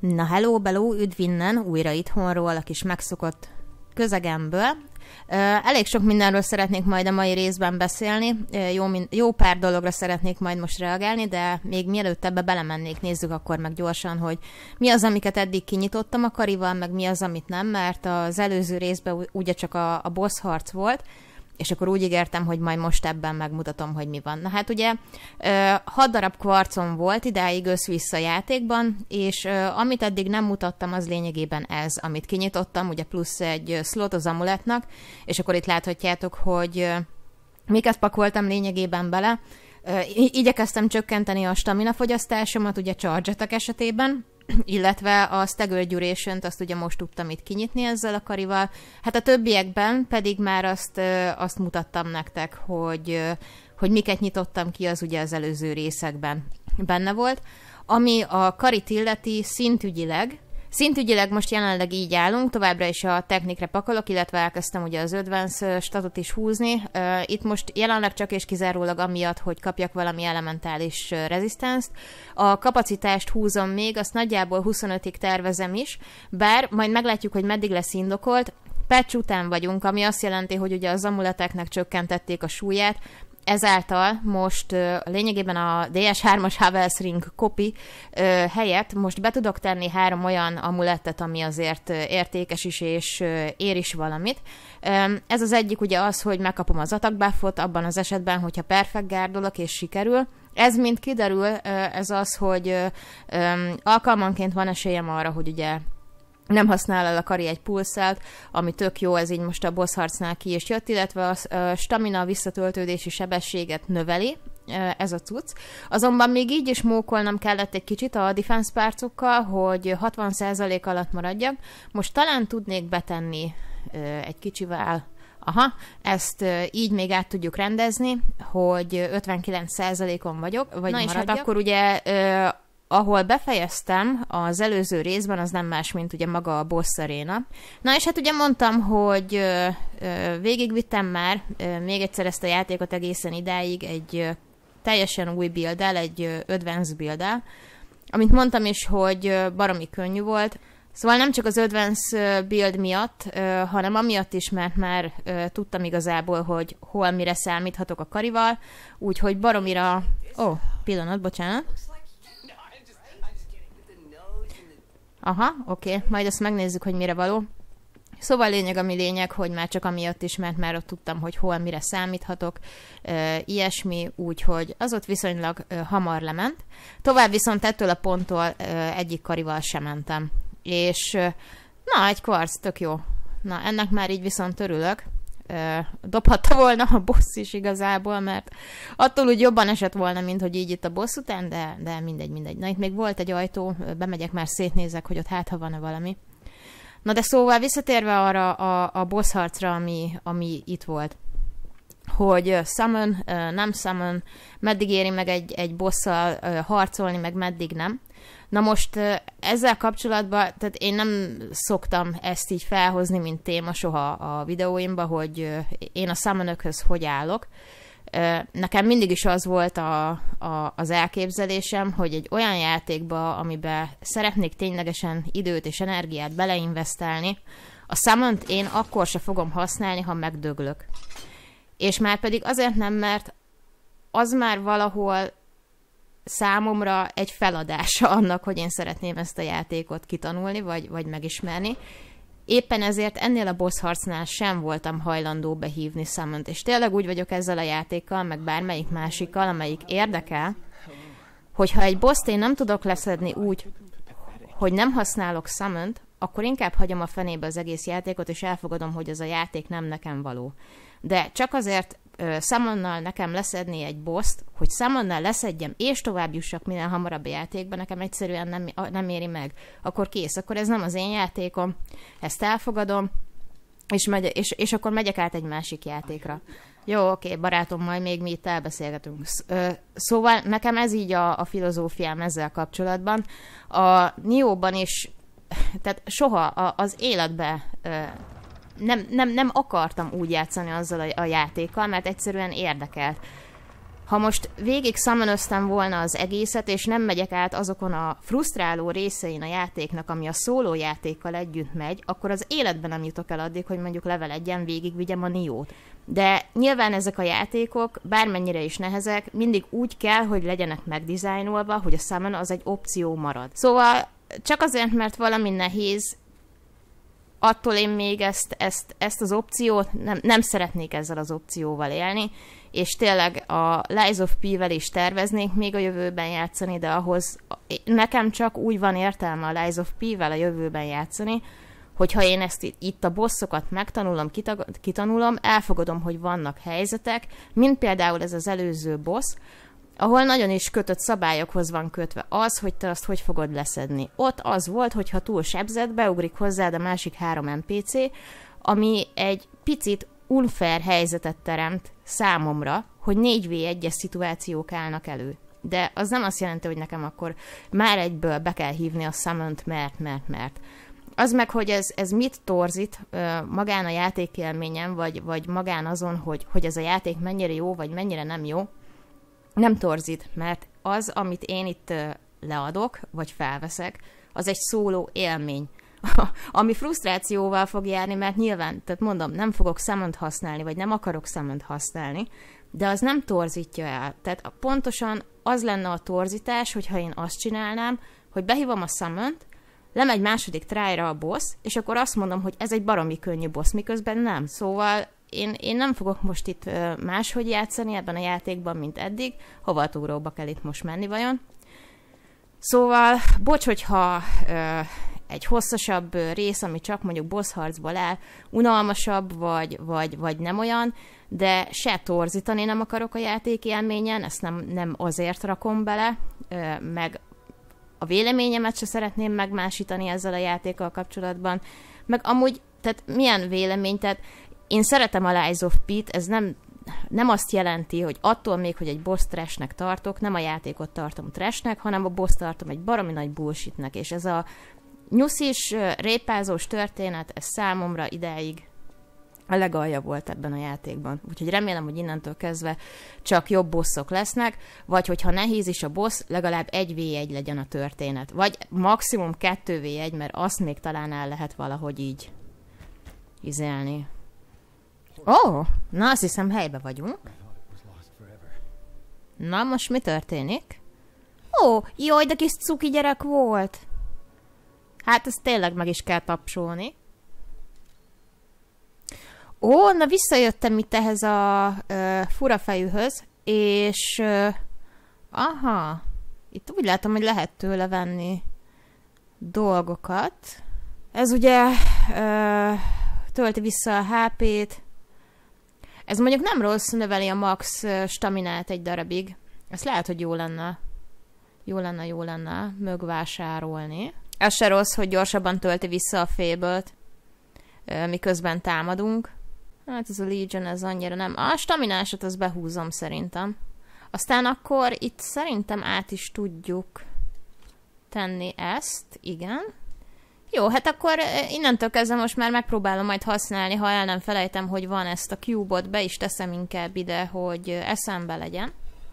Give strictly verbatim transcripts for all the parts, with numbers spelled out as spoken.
Na hello, beló, üdv innen, újra itthonról, a kis megszokott közegemből. Elég sok mindenről szeretnék majd a mai részben beszélni, jó, jó pár dologra szeretnék majd most reagálni, de még mielőtt ebbe belemennék, nézzük akkor meg gyorsan, hogy mi az, amiket eddig kinyitottam a Karival, meg mi az, amit nem, mert az előző részben ugye csak a, a boss harc volt, és akkor úgy ígértem, hogy majd most ebben megmutatom, hogy mi van. Na hát ugye hat darab kvarcom volt idáig össz-vissza játékban, és amit eddig nem mutattam, az lényegében ez, amit kinyitottam, ugye plusz egy slot az amuletnak, és akkor itt láthatjátok, hogy miket pakoltam lényegében bele. Igyekeztem csökkenteni a stamina fogyasztásomat, ugye charge-attack esetében, illetve a Stagger Duration-t azt ugye most tudtam itt kinyitni ezzel a Karival. Hát a többiekben pedig már azt, azt mutattam nektek, hogy, hogy miket nyitottam ki, az ugye az előző részekben benne volt. Ami a Karit illeti szintügyileg, Szintügyileg most jelenleg így állunk, továbbra is a technikre pakolok, illetve elkezdtem ugye az Advance statot is húzni. Itt most jelenleg csak és kizárólag amiatt, hogy kapjak valami elementális rezisztenszt. A kapacitást húzom még, azt nagyjából huszonötig tervezem is, bár majd meglátjuk, hogy meddig lesz indokolt. Patch után vagyunk, ami azt jelenti, hogy ugye az amuleteknek csökkentették a súlyát, ezáltal most uh, lényegében a dé es hármas Havel's Ring copy uh, helyett most be tudok tenni három olyan amulettet, ami azért uh, értékes is és uh, ér is valamit. Um, ez az egyik ugye az, hogy megkapom az attack buffot abban az esetben, hogyha perfect gárdolok és sikerül. Ez mind kiderül, uh, ez az, hogy uh, um, alkalmanként van esélyem arra, hogy ugye nem használ el a Kari egy pulszát, ami tök jó, ez így most a boss harcnál ki is jött, illetve a stamina visszatöltődési sebességet növeli, ez a cucc. Azonban még így is mókolnom kellett egy kicsit a defense párcokkal, hogy hatvan százalék alatt maradjak. Most talán tudnék betenni egy kicsivel, aha, ezt így még át tudjuk rendezni, hogy ötvenkilenc százalékon vagyok, vagy na maradjak. És hát akkor ugye ahol befejeztem az előző részben, az nem más, mint ugye maga a boss arena. Na és hát ugye mondtam, hogy ö, ö, végigvittem már ö, még egyszer ezt a játékot egészen idáig egy ö, teljesen új build-el, egy ö, advanced build-el, amit mondtam is, hogy ö, baromi könnyű volt. Szóval nem csak az advanced build miatt, ö, hanem amiatt is, mert már ö, tudtam igazából, hogy hol mire számíthatok a Karival, úgyhogy baromira... Ó, oh, pillanat, bocsánat. Aha, oké, okay. Majd azt megnézzük, hogy mire való. Szóval lényeg, ami lényeg, hogy már csak amiatt is, mert már ott tudtam, hogy hol, mire számíthatok, e, ilyesmi, úgyhogy az ott viszonylag e, hamar lement. Tovább viszont ettől a ponttól e, egyik Karival sem mentem. És e, na, egy kvarc, tök jó. Na, ennek már így viszont örülök. E, dobhatta volna a boss is igazából, mert attól úgy jobban esett volna, mint hogy így itt a boss után, de, de mindegy, mindegy. Na, itt még volt egy ajtó, bemegyek, már szétnézek, hogy ott hát, ha van-e valami. Na, de szóval visszatérve arra a, a boss harcra, ami, ami itt volt, hogy summon, nem summon, meddig éri meg egy, egy bosszal harcolni, meg meddig nem. Na most ezzel kapcsolatban, tehát én nem szoktam ezt így felhozni, mint téma soha a videóimba, hogy én a summonökhöz hogy állok. Nekem mindig is az volt a, a, az elképzelésem, hogy egy olyan játékba, amiben szeretnék ténylegesen időt és energiát beleinvestálni, a summont én akkor se fogom használni, ha megdöglök. És már pedig azért nem, mert az már valahol számomra egy feladása annak, hogy én szeretném ezt a játékot kitanulni, vagy, vagy megismerni. Éppen ezért ennél a boss harcnál sem voltam hajlandó behívni summont, és tényleg úgy vagyok ezzel a játékkal, meg bármelyik másikkal, amelyik érdekel, hogyha egy boss-t én nem tudok leszedni úgy, hogy nem használok summont, akkor inkább hagyom a fenébe az egész játékot, és elfogadom, hogy ez a játék nem nekem való. De csak azért uh, summonnal nekem leszedni egy boss-t, hogy summonnal leszedjem, és tovább jussak minél hamarabb a játékba, nekem egyszerűen nem, nem éri meg. Akkor kész, akkor ez nem az én játékom, ezt elfogadom, és, megy, és, és akkor megyek át egy másik játékra. Jó, oké, barátom, majd még mi itt elbeszélgetünk. Szóval nekem ez így a, a filozófiám ezzel kapcsolatban. A Niohban is, tehát soha az életben nem, nem, nem akartam úgy játszani azzal a, a játékkal, mert egyszerűen érdekelt. Ha most végig summonöztem volna az egészet, és nem megyek át azokon a frusztráló részein a játéknak, ami a szóló játékkal együtt megy, akkor az életben nem jutok el addig, hogy mondjuk level egyen végigvigyem a Niót. De nyilván ezek a játékok, bármennyire is nehezek, mindig úgy kell, hogy legyenek megdizájnolva, hogy a summon az egy opció marad. Szóval csak azért, mert valami nehéz, attól én még ezt, ezt, ezt az opciót nem, nem szeretnék ezzel az opcióval élni, és tényleg a Lies of P-vel is terveznék még a jövőben játszani, de ahhoz nekem csak úgy van értelme a Lies of P-vel a jövőben játszani, hogyha én ezt itt, itt a bosszokat megtanulom, kitag, kitanulom, elfogadom, hogy vannak helyzetek, mint például ez az előző boss, ahol nagyon is kötött szabályokhoz van kötve az, hogy te azt hogy fogod leszedni. Ott az volt, hogy ha túl sebzed, beugrik hozzád a másik három en pé cé, ami egy picit unfair helyzetet teremt számomra, hogy négy vé egyes szituációk állnak elő. De az nem azt jelenti, hogy nekem akkor már egyből be kell hívni a summont, mert, mert, mert. Az meg, hogy ez, ez mit torzít magán a játékélményen, vagy, vagy magán azon, hogy, hogy ez a játék mennyire jó, vagy mennyire nem jó, nem torzít, mert az, amit én itt leadok, vagy felveszek, az egy szóló élmény, ami frusztrációval fog járni, mert nyilván, tehát mondom, nem fogok summont használni, vagy nem akarok summont használni, de az nem torzítja el. Tehát pontosan az lenne a torzítás, hogyha én azt csinálnám, hogy behívom a summont, lemegy második tryra a boss, és akkor azt mondom, hogy ez egy baromi könnyű boss, miközben nem. Szóval én, én nem fogok most itt máshogy játszani ebben a játékban, mint eddig. Hova a túróba kell itt most menni vajon? Szóval, bocs, hogyha ö, egy hosszasabb rész, ami csak mondjuk boss harcból áll, unalmasabb, vagy, vagy, vagy nem olyan, de se torzítani nem akarok a játék élményen, ezt nem, nem azért rakom bele, ö, meg a véleményemet se szeretném megmásítani ezzel a játékkal kapcsolatban, meg amúgy, tehát milyen vélemény, tehát én szeretem a Lies of P-t, ez nem, nem azt jelenti, hogy attól még, hogy egy boss trashnek tartok, nem a játékot tartom trashnek, hanem a boss tartom egy baromi nagy bullshitnek, és ez a nyuszis, répázós történet, ez számomra ideig a legalja volt ebben a játékban. Úgyhogy remélem, hogy innentől kezdve csak jobb bosszok lesznek, vagy hogyha nehéz is a boss, legalább egy vé egy legyen a történet. Vagy maximum kettő vé egy, mert azt még talán el lehet valahogy így izelni. Ó, oh, na azt hiszem helybe vagyunk. Na, most mi történik? Ó, oh, jaj, de kis cuki gyerek volt. Hát ezt tényleg meg is kell tapsolni. Ó, na visszajöttem itt ehhez a uh, furafejűhöz, és uh, aha, itt úgy látom, hogy lehet tőle venni dolgokat. Ez ugye uh, tölti vissza a há pét. Ez mondjuk nem rossz, növeli a max staminát egy darabig. Ez lehet, hogy jó lenne. Jó lenne, jó lenne mögvásárolni. Ez se rossz, hogy gyorsabban tölti vissza a fébölt, miközben támadunk. Hát ez a Legion, ez annyira nem. A staminásat azt behúzom szerintem. Aztán akkor itt szerintem át is tudjuk tenni ezt. Igen. Jó, hát akkor innentől kezdve most már megpróbálom majd használni, ha el nem felejtem, hogy van ezt a cube-ot, be is teszem inkább ide, hogy eszembe legyen.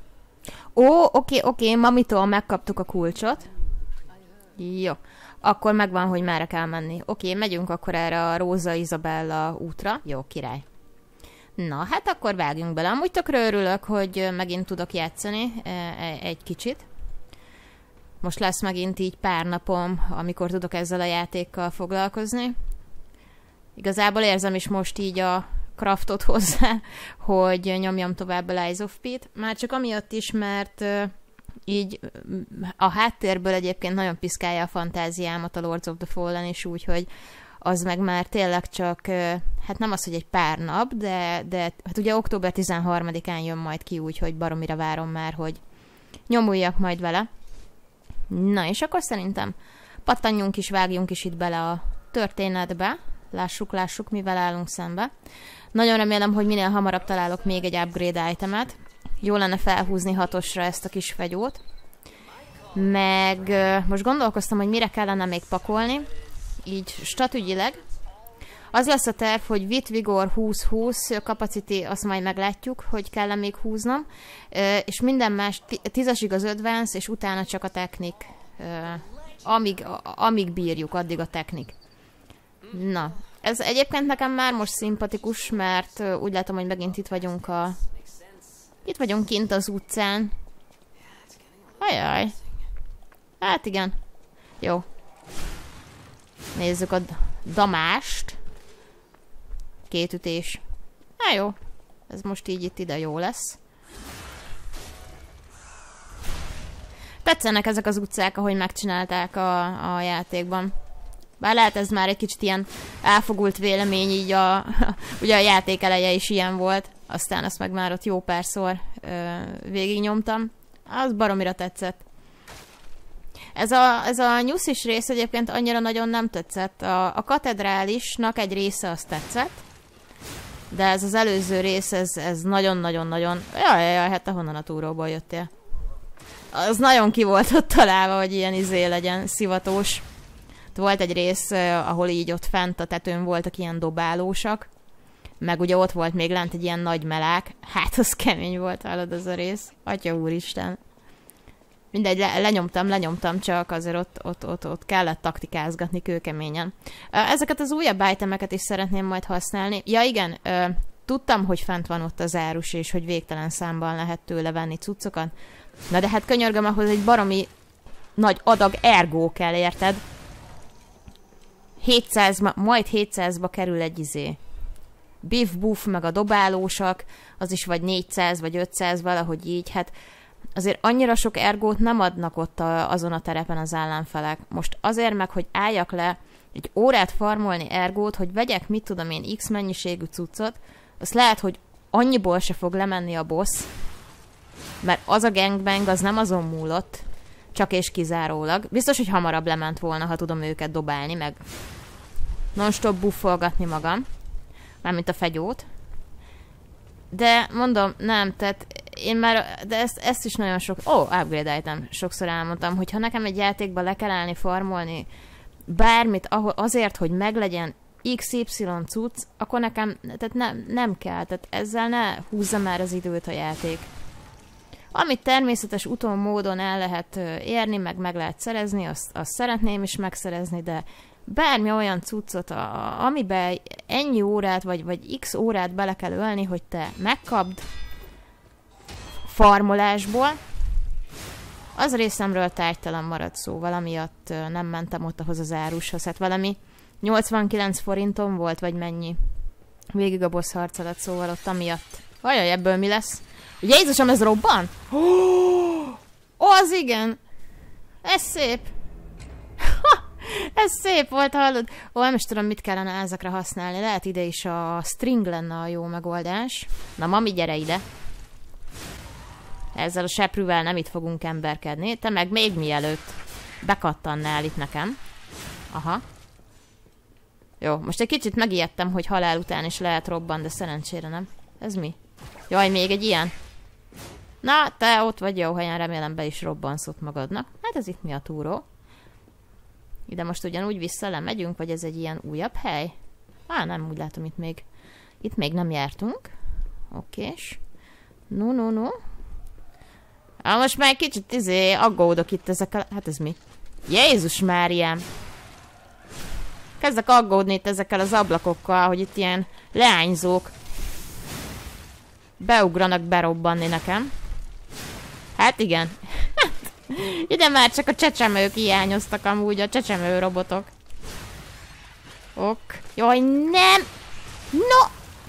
Ó, oké, oké, mamitól megkaptuk a kulcsot. Jó, akkor megvan, hogy merre kell menni. Oké, megyünk akkor erre a Róza Izabella útra. Jó, király. Na, hát akkor vágjunk bele. Amúgy tökre örülök, hogy megint tudok játszani egy kicsit. Most lesz megint így pár napom, amikor tudok ezzel a játékkal foglalkozni. Igazából érzem is most így a craftot hozzá, hogy nyomjam tovább a Lies of P-t. Már csak amiatt is, mert uh, így a háttérből egyébként nagyon piszkálja a fantáziámat a Lords of the Fallen is, úgyhogy az meg már tényleg csak, uh, hát nem az, hogy egy pár nap, de, de hát ugye október tizenharmadikán jön majd ki, úgyhogy baromira várom már, hogy nyomuljak majd vele. Na, és akkor szerintem pattanjunk is, vágjunk is itt bele a történetbe. Lássuk, lássuk, mivel állunk szembe. Nagyon remélem, hogy minél hamarabb találok még egy upgrade itemet. Jó lenne felhúzni hatosra ezt a kis fegyót. Meg most gondolkoztam, hogy mire kellene még pakolni. Így statügyileg. Az lesz a terv, hogy Wit Vigor húsz húsz capacity, azt majd meglátjuk, hogy kell-e még húznom, és minden más, tízesig az advance, és utána csak a technik. Amíg, amíg bírjuk, addig a technik. Na, ez egyébként nekem már most szimpatikus, mert úgy látom, hogy megint itt vagyunk a... Itt vagyunk kint az utcán. Ajaj. Hát igen. Jó. Nézzük a damást. Két ütés. Na jó. Ez most így itt ide jó lesz. Tetszenek ezek az utcák, ahogy megcsinálták a, a játékban. Bár lehet ez már egy kicsit ilyen elfogult vélemény, így a, ugye a játék eleje is ilyen volt. Aztán azt meg már ott jó párszor ö, végignyomtam. Az baromira tetszett. Ez a, ez a nyuszis rész egyébként annyira nagyon nem tetszett. A, a katedrálisnak egy része azt tetszett. De ez az előző rész, ez nagyon-nagyon-nagyon... Jaj, jaj, hát te honnan a túróból jöttél? Az nagyon ki volt ott találva, hogy ilyen izé legyen, szivatós. Volt egy rész, ahol így ott fent a tetőn voltak ilyen dobálósak. Meg ugye ott volt még lent egy ilyen nagy melák. Hát az kemény volt, hallod az a rész. Atya úristen. Mindegy, le, lenyomtam, lenyomtam, csak azért ott, ott, ott, ott kellett taktikázgatni kőkeményen. Ezeket az újabb itemeket is szeretném majd használni. Ja igen, tudtam, hogy fent van ott az árus, és hogy végtelen számban lehet tőle venni cuccokat. Na de hát könyörgöm, ahhoz egy baromi nagy adag ergó kell, érted? hétszáz, majd hétszázba kerül egy izé. Biff, buff, meg a dobálósak, az is vagy négyszáz, vagy ötszáz, valahogy így, hát azért annyira sok ergót nem adnak ott a, azon a terepen az ellenfelek. Most azért meg, hogy álljak le egy órát farmolni ergót, hogy vegyek, mit tudom én, X mennyiségű cuccot, az lehet, hogy annyiból se fog lemenni a boss, mert az a gangbang az nem azon múlott, csak és kizárólag. Biztos, hogy hamarabb lement volna, ha tudom őket dobálni, meg non-stop buffolgatni magam. Mármint a fegyót. De mondom, nem, tehát én már, de ezt, ezt is nagyon sok, ó, oh, upgrade item, sokszor elmondtam, hogy ha nekem egy játékban le kell állni, farmolni bármit ahol, azért, hogy meglegyen iksz ipszilon cucc, akkor nekem, tehát nem, nem kell, tehát ezzel ne húzza már az időt a játék. Amit természetes úton, módon el lehet érni, meg meg lehet szerezni, azt, azt szeretném is megszerezni, de bármi olyan cuccot, a, amiben ennyi órát, vagy, vagy x órát bele kell ölni, hogy te megkapd farmolásból, az részemről tárgytalan maradt, szóval amiatt nem mentem ott ahhoz az árushoz. Hát valami nyolcvankilenc forintom volt, vagy mennyi végig a boss harc alatt, szóval ott amiatt. Ajaj, ebből mi lesz? Jézusom, ez robban? Ó, oh, az igen! Ez szép! Ha, ez szép volt, hallod? Ó, nem is tudom, mit kellene ezekre használni. Lehet ide is a string lenne a jó megoldás. Na, mami, gyere ide! Ezzel a seprűvel nem itt fogunk emberkedni. Te meg még mielőtt bekattannál itt nekem. Aha. Jó, most egy kicsit megijedtem, hogy halál után is lehet robban, de szerencsére nem. Ez mi? Jaj, még egy ilyen? Na, te ott vagy jó helyen, remélem be is robbansz ott magadnak. Hát ez itt mi a túró? Ide most ugyanúgy vissza lemegyünk, vagy ez egy ilyen újabb hely? Á, nem, úgy látom, itt még itt még nem jártunk. Okés. No, no, no. Á, most már egy kicsit izé aggódok itt ezekkel. Hát ez mi? Jézus Máriám! Kezdek aggódni itt ezekkel az ablakokkal, hogy itt ilyen leányzók beugranak berobbanni nekem. Hát igen. Ide már csak a csecsemők hiányoztak amúgy, a csecsemő robotok. Ok. Jaj, nem! No!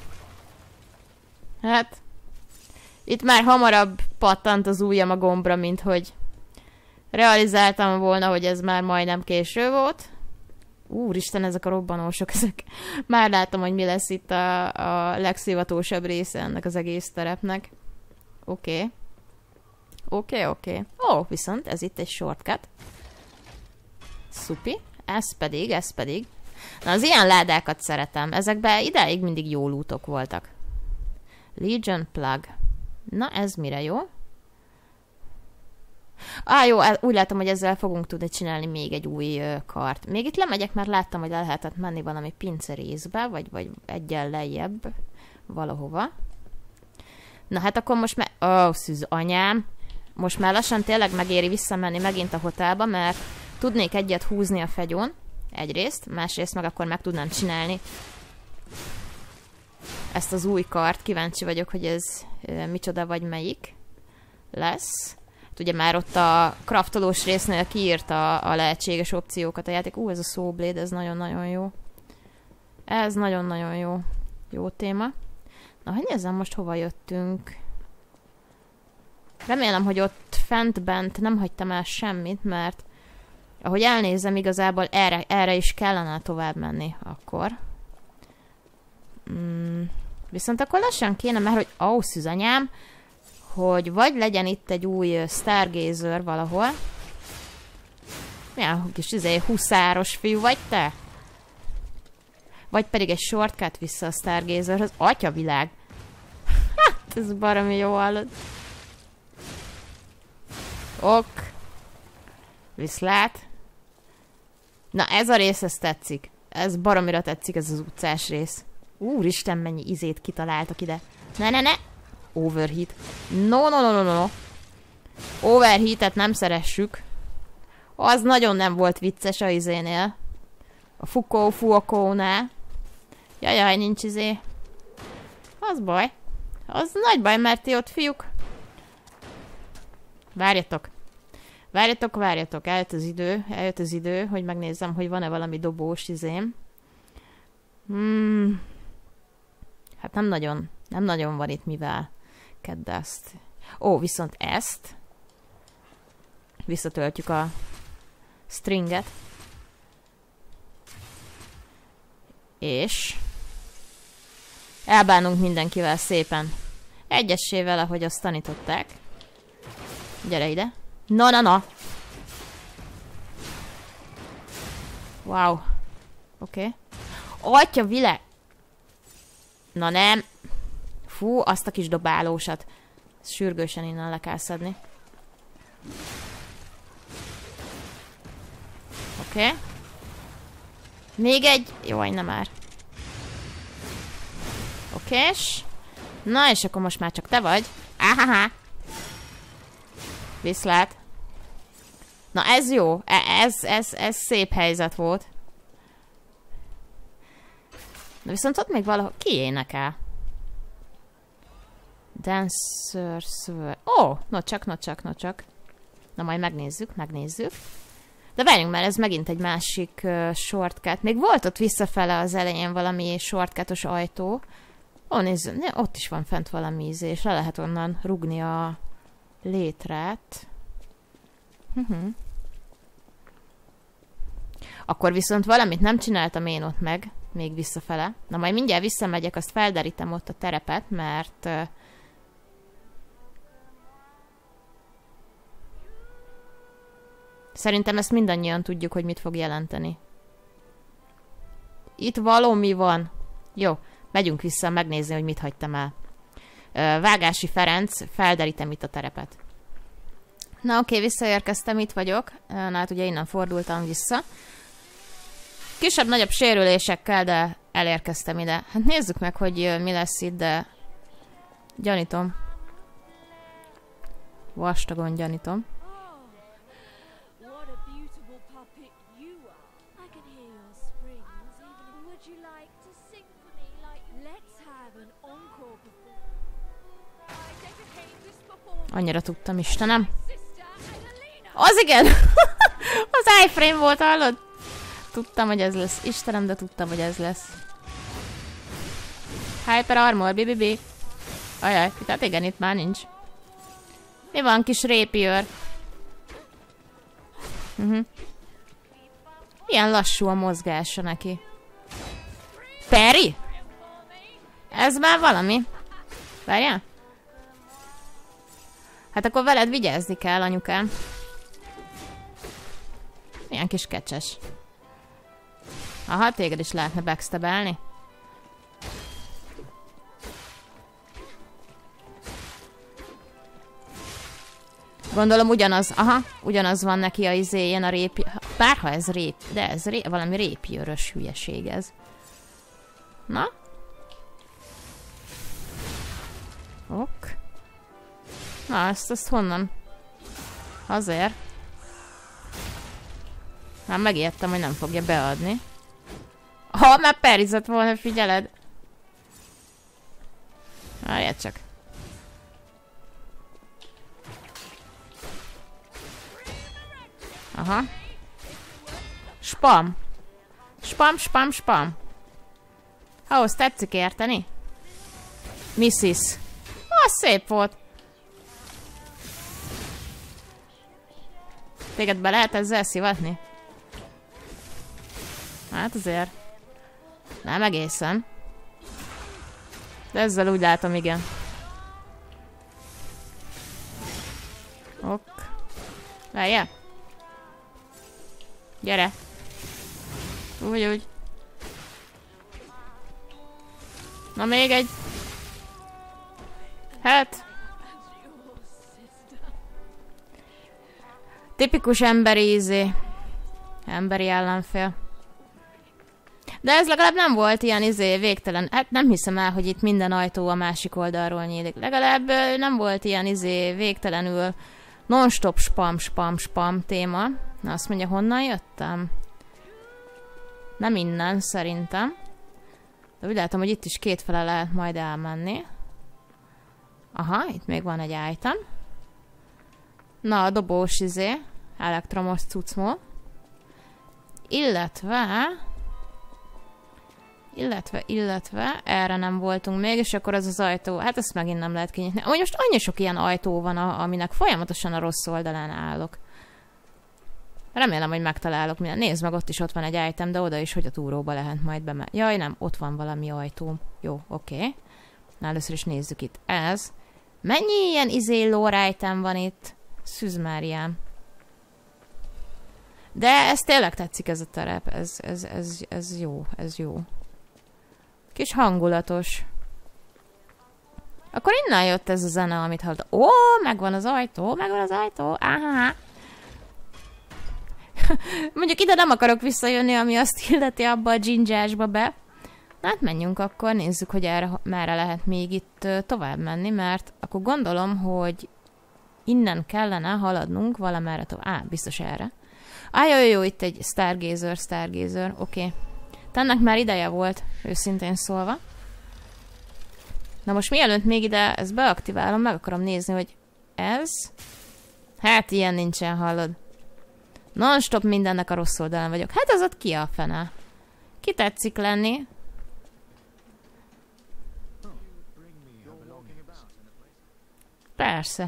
Hát... Itt már hamarabb pattant az ujjam a gombra, mint hogy realizáltam volna, hogy ez már majdnem késő volt. Úristen, ezek a robbanósok, ezek... Már látom, hogy mi lesz itt a, a legszivatósabb része ennek az egész terepnek. Oké. Okay. Oké, okay, oké. Okay. Ó, viszont ez itt egy shortcut. Szupi. Ez pedig, ez pedig. Na, az ilyen ládákat szeretem. Ezekben idáig mindig jó lootok voltak. Legion plug. Na, ez mire jó? Á, jó, úgy látom, hogy ezzel fogunk tudni csinálni még egy új uh, kart. Még itt lemegyek, mert láttam, hogy le lehetett menni valami pincerészbe, vagy, vagy egyen lejjebb valahova. Na hát akkor most már... Ó, oh, szűz anyám. Most már lassan tényleg megéri visszamenni megint a hotelba, mert tudnék egyet húzni a fegyón. Egyrészt, másrészt meg akkor meg tudnám csinálni ezt az új kart. Kíváncsi vagyok, hogy ez uh, micsoda vagy melyik lesz. Hát ugye már ott a craftolós résznél kiírta a lehetséges opciókat a játék. Ú, ez a Sawblade, ez nagyon-nagyon jó. Ez nagyon-nagyon jó. Jó téma. Na, hogy nézzem most hova jöttünk. Remélem, hogy ott fent-bent nem hagytam el semmit, mert ahogy elnézem, igazából erre, erre is kellene tovább menni akkor. Mm, viszont akkor lassan kéne, mert hogy ó, szűzanyám, hogy vagy legyen itt egy új Stargazer valahol. Milyen kis izé, huszáros fiú vagy te? Vagy pedig egy shortcut vissza a Stargazerhez. Atyavilág! Hát, ez baromi jó hallod. Ok. Viszlát. Na, ez a rész, ez tetszik. Ez baromira tetszik, ez az utcás rész. Úristen, mennyi izét kitaláltak ide. Ne, ne, ne! Overheat. No, no, no, no, no. Overheatet nem szeressük. Az nagyon nem volt vicces a izénél. A Fukó, Fuokónál. Jajjaj, nincs izé. Az baj. Az nagy baj, mert ti ott fiúk. Várjatok. Várjatok, várjatok. Eljött az idő. Eljött az idő, hogy megnézzem, hogy van-e valami dobós izém. Hmm. Hát nem nagyon. Nem nagyon van itt mivel. Keddezt. Ó, viszont ezt. Visszatöltjük a stringet. És elbánunk mindenkivel szépen. Egyessével, ahogy azt tanították. Gyere ide. Na, na, na. Wow. Oké. Okay. Atya világ. Na nem. Fú, azt a kis dobálósat. Sürgősen innen le kell szedni. Oké. Okay. Még egy... Jaj, nem már. Okés. Na, és akkor most már csak te vagy. Áháhá. Viszlát. Na, ez jó. Ez, ez, ez szép helyzet volt. De viszont ott még valahol... Ki énekel? Dancer, Sword. Ó, oh, no csak, no csak, no csak. Na, majd megnézzük, megnézzük. De várjunk már, ez megint egy másik uh, shortcut. Még volt ott visszafele az elején valami shortcutos ajtó. Ó, nézz, ott is van fent valami íz, és le lehet onnan rugni a létrát. Uh-huh. Akkor viszont valamit nem csináltam én ott meg, még visszafele. Na, majd mindjárt visszamegyek, azt felderítem ott a terepet, mert... Uh, Szerintem ezt mindannyian tudjuk, hogy mit fog jelenteni. Itt valami van. Jó, megyünk vissza megnézni, hogy mit hagytam el. Vágási Ferenc, felderítem itt a terepet. Na oké, visszaérkeztem, itt vagyok. Na hát ugye innen fordultam vissza. Kisebb-nagyobb sérülésekkel, de elérkeztem ide. Hát nézzük meg, hogy mi lesz itt, de... Gyanítom. Vastagon gyanítom. Annyira tudtam, Istenem. Az igen! Az iframe volt, hallod? Tudtam, hogy ez lesz. Istenem, de tudtam, hogy ez lesz. Hyper Armor, B B B. Ajaj, tehát igen, itt már nincs. Mi van, kis rapier? Uh-huh. Ilyen lassú a mozgása neki. Perry? Ez már valami. Várjál? Hát akkor veled vigyázni kell, anyukám. Milyen kis kecses. Aha, téged is lehetne backstabelni. Gondolom ugyanaz, aha, ugyanaz van neki a izéjén a rép... Bárha ez rép, de ez ré, valami répjörös hülyeség ez. Na? Ok. Na, ezt, ezt honnan? Azért. Már megijedtem, hogy nem fogja beadni. Ha, már perizett volna, figyeled. Várjál csak. Aha. Spam. Spam, spam, spam. Ahhoz tetszik érteni? missis. Ah, szép volt. Téged be lehet ezzel szivatni? Hát azért. Nem egészen. De ezzel úgy látom, igen. Ok. Várjál. Gyere. Úgy, úgy. Na még egy. Hát. Tipikus emberi ízé. Emberi ellenfél. De ez legalább nem volt ilyen izé végtelen. Hát nem hiszem el, hogy itt minden ajtó a másik oldalról nyílik. Legalább nem volt ilyen izé végtelenül non-stop spam, spam, spam téma. Na azt mondja, honnan jöttem? Nem innen, szerintem. De úgy látom, hogy itt is kétfele lehet majd elmenni. Aha, itt még van egy item. Na, a dobós izé. Elektromos cucmó. Illetve... Illetve, illetve, erre nem voltunk még, és akkor az az ajtó, hát ezt megint nem lehet kinyitni. Amúgy most annyi sok ilyen ajtó van, a, aminek folyamatosan a rossz oldalán állok. Remélem, hogy megtalálok minden. Nézd meg, ott is ott van egy item, de oda is, hogy a túróba lehet majd bemenni. Jaj, nem, ott van valami ajtó. Jó, oké. Okay. Na, először is nézzük itt. Ez. Mennyi ilyen izé lore item van itt? Szűzmáriám. De ez tényleg tetszik, ez a terep. Ez, ez, ez, ez jó, ez jó. Kis hangulatos. Akkor innen jött ez a zene, amit hallottam. Ó, megvan az ajtó, megvan az ajtó. Aha. Mondjuk ide nem akarok visszajönni, ami azt illeti abba a dzsindzsásba be. Na hát menjünk akkor, nézzük, hogy erre, merre lehet még itt tovább menni, mert akkor gondolom, hogy innen kellene haladnunk valamerre tovább. Á, biztos erre. Á, jó, jó, jó, itt egy Stargazer, Stargazer, oké. Okay. Ennek már ideje volt, őszintén szólva. Na most mielőtt még ide ezt beaktiválom, meg akarom nézni, hogy ez... Hát ilyen nincsen, hallod. Non-stop mindennek a rossz oldalán vagyok. Hát az ott ki a fene? Ki tetszik lenni? Persze.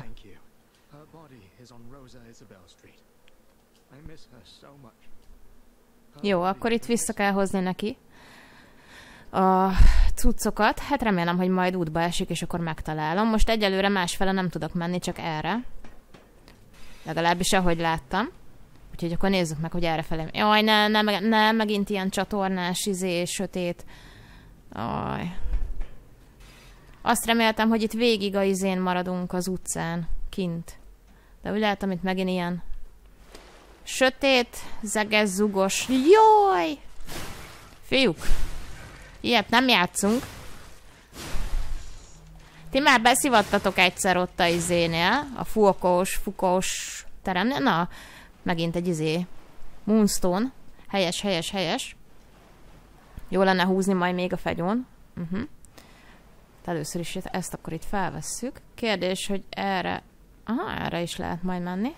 Jó, akkor itt vissza kell hozni neki a cuccokat. Hát remélem, hogy majd útba esik, és akkor megtalálom. Most egyelőre másfele nem tudok menni, csak erre. Legalábbis ahogy láttam. Úgyhogy akkor nézzük meg, hogy errefelé. Jaj, ne, ne, ne, megint ilyen csatornás, izé, sötét. Aj. Azt reméltem, hogy itt végig a izén maradunk az utcán, kint. De úgy látom, itt megint ilyen sötét, zeges, zugos. Jaj! Fiúk! Ilyet nem játszunk. Ti már beszivattatok egyszer ott a izénél, a fukós, fukós teremnél. Na, megint egy izé. Moonstone. Helyes, helyes, helyes. Jó lenne húzni majd még a fegyón. Uh-huh. Először is ezt akkor itt felvesszük. Kérdés, hogy erre... Aha, erre is lehet majd menni.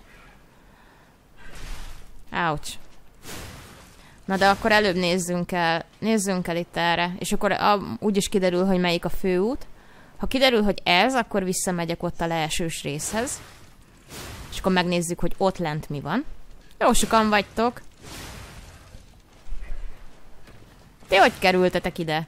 Ouch. Na de akkor előbb nézzünk el, nézzünk el itt erre. És akkor a, úgy is kiderül, hogy melyik a főút. Ha kiderül, hogy ez, akkor visszamegyek ott a leesős részhez. És akkor megnézzük, hogy ott lent mi van. Jó sokan vagytok. Ti hogy kerültetek ide?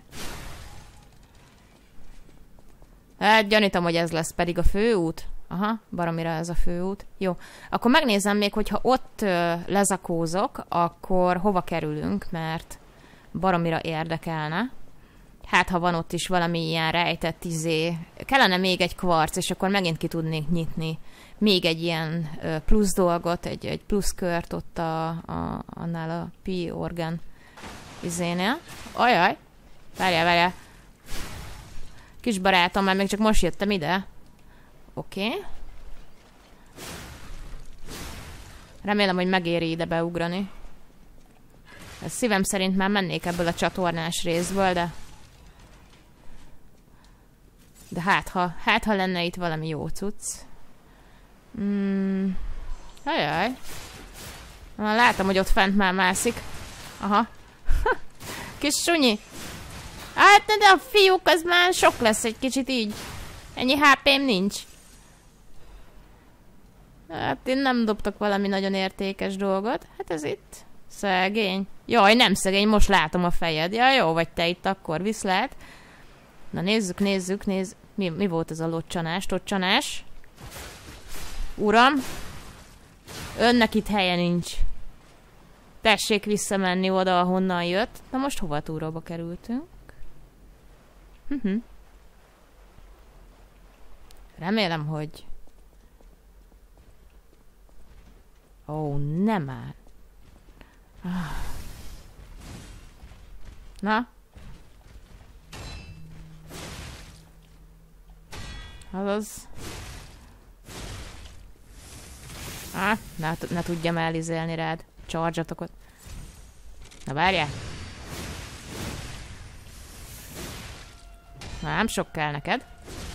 Hát gyanítom, hogy ez lesz pedig a főút. Aha, baromira ez a főút. Jó, akkor megnézem még, hogyha ott ö, lezakózok, akkor hova kerülünk, mert baromira érdekelne. Hát, ha van ott is valami ilyen rejtett izé. Kellene még egy kvarc, és akkor megint ki tudnék nyitni még egy ilyen plusz dolgot, egy, egy plusz kört ott a, a, annál a Pi organ izénél. Ajaj! Várjál, várjál! Kis barátom, már még csak most jöttem ide. Oké. Okay. Remélem, hogy megéri ide beugrani. Ez szívem szerint már mennék ebből a csatornás részből, de... De hát ha, hát, ha lenne itt valami jó cucc. Hmm. Ajaj. Látom, hogy ott fent már mászik. Aha. Kis sunyi. Hát, de a fiúk, az már sok lesz egy kicsit így. Ennyi há pém nincs. Hát én nem dobtak valami nagyon értékes dolgot. Hát ez itt. Szegény. Jaj, nem szegény, most látom a fejed. Ja, jó vagy te itt, akkor viszlát. Na nézzük, nézzük, nézzük. Mi, mi volt ez a locsanás, tocsanás? Uram, önnek itt helye nincs. Tessék visszamenni oda, ahonnan jött. Na most hova túróba kerültünk? Uh-huh. Remélem, hogy... Ó, oh, nem már. Ah. Na? Azaz... Ah, ne, ne tudjam elizélni rád. Charge-atokat. Na várjál. Na, nem sok kell neked.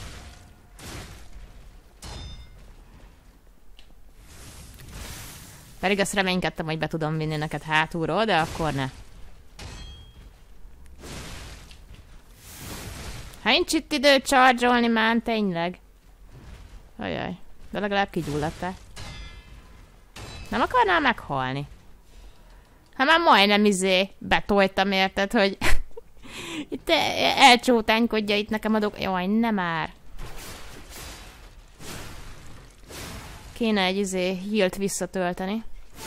Pedig azt reménykedtem, hogy be tudom vinni neked hátulról, de akkor ne. Ha nincs itt idő charge-olni már, tényleg. Ajaj, de legalább kigyulladtál. Nem akarnál meghalni? Hát már majdnem izé betoltam, érted, hogy itt elcsótánykodja itt nekem a dolg... Jaj, nem már. Kéne egy izé healt visszatölteni.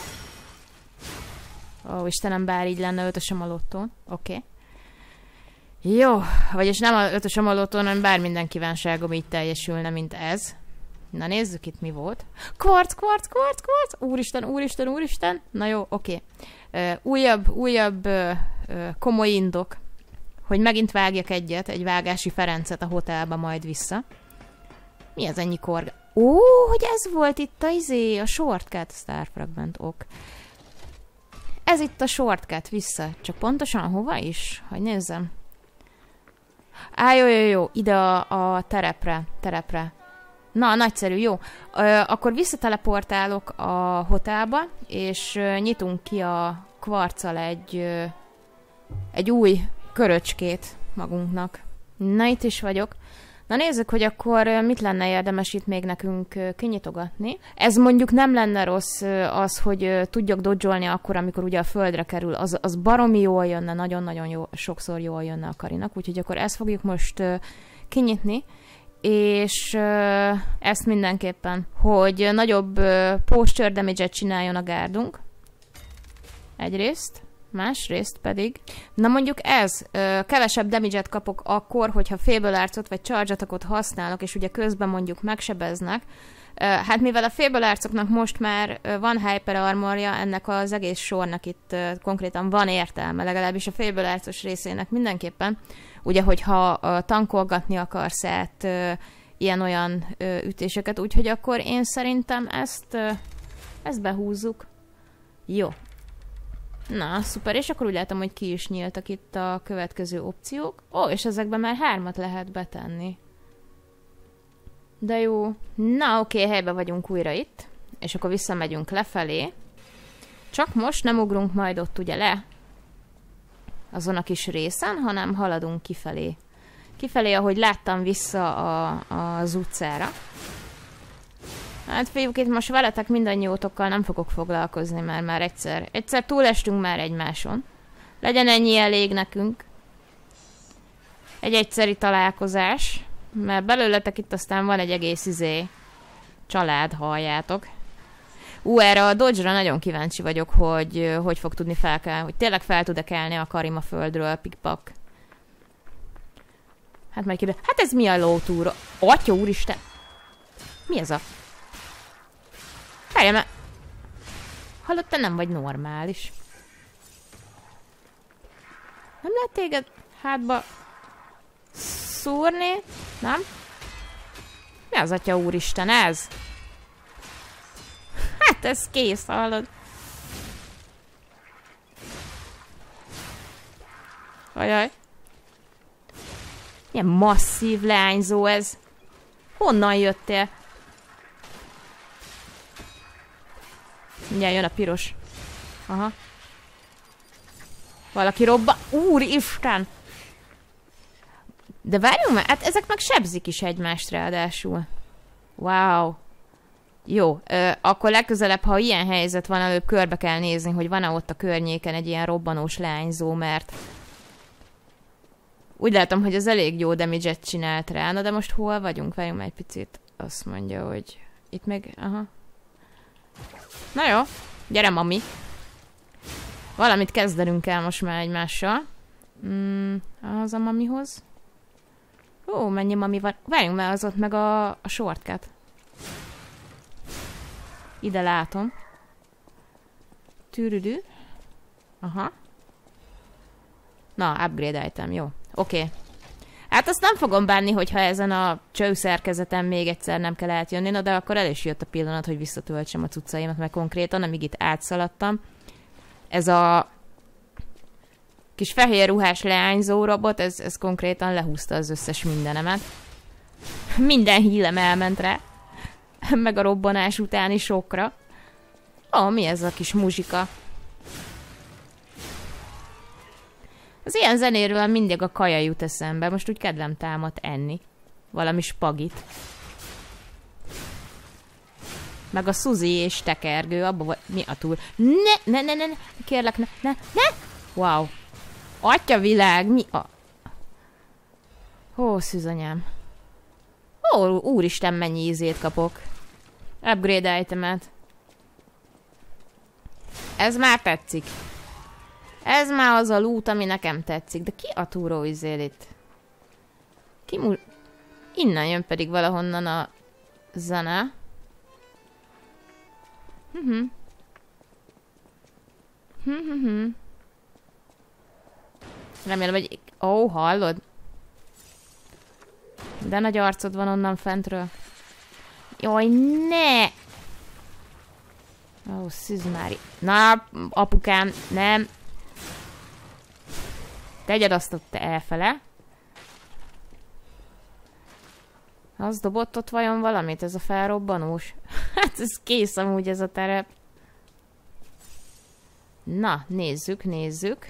Ó, Istenem, bár így lenne ötösöm a lottón. Oké. Okay. Jó, vagyis nem a ötösöm a lottón, hanem bár minden kívánságom így teljesülne, mint ez. Na nézzük itt mi volt. Kvarc, kvarc, kvarc, kvarc! Úristen, úristen, úristen! Na jó, oké. Okay. Uh, újabb, újabb uh, uh, komoly indok, hogy megint vágjak egyet, egy vágási Ferencet a hotelba majd vissza. Mi az ennyi korga? Ó, hogy ez volt itt a izé, a shortcut, Star Fragment, ok. Ez itt a shortcut vissza. Csak pontosan hova is? Hogy nézzem. Á, jó, jó, jó. Ide a, a terepre, terepre. Na, nagyszerű, jó. Ö, akkor visszateleportálok a hotelba, és ö, nyitunk ki a kvarccal egy, ö, egy új köröcskét magunknak. Na, itt is vagyok. Na nézzük, hogy akkor mit lenne érdemes itt még nekünk kinyitogatni. Ez mondjuk nem lenne rossz az, hogy tudjak dodge-olni akkor, amikor ugye a földre kerül. Az, az baromi jól jönne, nagyon-nagyon jó, sokszor jól jönne a Karinak. Úgyhogy akkor ezt fogjuk most kinyitni. És ezt mindenképpen, hogy nagyobb posture damage-et csináljon a gárdunk. Egyrészt. Másrészt pedig, na mondjuk ez, ö, kevesebb damage-et kapok akkor, hogyha Fable Arcot vagy Charge Attackot használok, és ugye közben mondjuk megsebeznek. Ö, hát mivel a Fable Arcoknak most már ö, van Hyper Armorja, ennek az egész sornak itt ö, konkrétan van értelme, legalábbis a Fable Arcos részének mindenképpen. Ugye, hogyha ö, tankolgatni akarsz át ö, ilyen-olyan ö, ütéseket, úgyhogy akkor én szerintem ezt, ö, ezt behúzzuk. Jó. Na, szuper, és akkor úgy látom, hogy ki is nyíltak itt a következő opciók. Ó, és ezekben már hármat lehet betenni. De jó. Na, oké, helyben vagyunk újra itt. És akkor visszamegyünk lefelé. Csak most nem ugrunk majd ott ugye le azon a kis részen, hanem haladunk kifelé. Kifelé, ahogy láttam, vissza a, az utcára. Hát fiúk, itt most veletek mindannyiótokkal nem fogok foglalkozni, mert már egyszer, egyszer túlestünk már egymáson. Legyen ennyi elég nekünk. Egy egyszeri találkozás, mert belőletek itt aztán van egy egész izé család, halljátok. Ú, erre a Dodge-ra nagyon kíváncsi vagyok, hogy hogy fog tudni felkelni, hogy tényleg fel tud-e kelni a Karim a földről, pikpak. Hát majd kérdez. Hát ez mi a lótúra? Atya úristen! Mi ez a... Várjál, mert... Hallod, te nem vagy normális. Nem lehet téged hátba szúrni? Nem? Mi az atya úristen ez? Hát ez kész, hallod? Ajaj. Milyen masszív leányzó ez. Honnan jöttél? Mindjárt jön a piros. Aha. Valaki robba... Úristen! De várjunk már, hát ezek meg sebzik is egymást ráadásul. Wow. Jó, ö, akkor legközelebb, ha ilyen helyzet van, előbb körbe kell nézni, hogy van-e ott a környéken egy ilyen robbanós leányzó, mert úgy látom, hogy az elég jó damage-et csinált rá. Na de most hol vagyunk? Várjunk már egy picit. Azt mondja, hogy itt meg... Aha. Na jó, gyere mami. Valamit kezdenünk el most már egymással. Mm, az a mamihoz. Ó, mennyi mami van. Várjunk már, az ott meg a, a shortcut. Ide látom. Tűrüdű. Aha. Na, upgrade item, jó. Oké. Okay. Hát azt nem fogom bánni, hogyha ezen a csőszerkezeten még egyszer nem kell átjönni, na de akkor el is jött a pillanat, hogy visszatöltsem a cuccaimat, meg konkrétan, amíg itt átszaladtam. Ez a kis fehér ruhás leányzó robot, ez, ez konkrétan lehúzta az összes mindenemet. Minden hílem elment rá. Meg a robbanás utáni sokra. Ó, mi ez a kis muzsika? Az ilyen zenéről mindig a kaja jut eszembe. Most úgy kedvem támadt enni. Valami spagit. Meg a Suzy és tekergő, abba vagy... Mi a túl? Ne, ne, ne, ne, ne, kérlek, ne, ne, ne! Wow. Atya világ, mi a... Ó, szűzanyám. Ó, úristen, mennyi ízét kapok. Upgrade itemet. Ez már tetszik. Ez már az a loot, ami nekem tetszik. De ki a túró izél itt? Ki mu... Innen jön pedig valahonnan a zene. Mhm. Mhm. Remélem, hogy... Ó, oh, hallod? De nagy arcod van onnan fentről. Jaj, ne! Ó, oh, szűzmári. Na, apukám, nem. Tegyed azt ott elfele. Az dobott ott vajon valamit, ez a felrobbanós? Hát ez kész amúgy ez a terep. Na, nézzük, nézzük.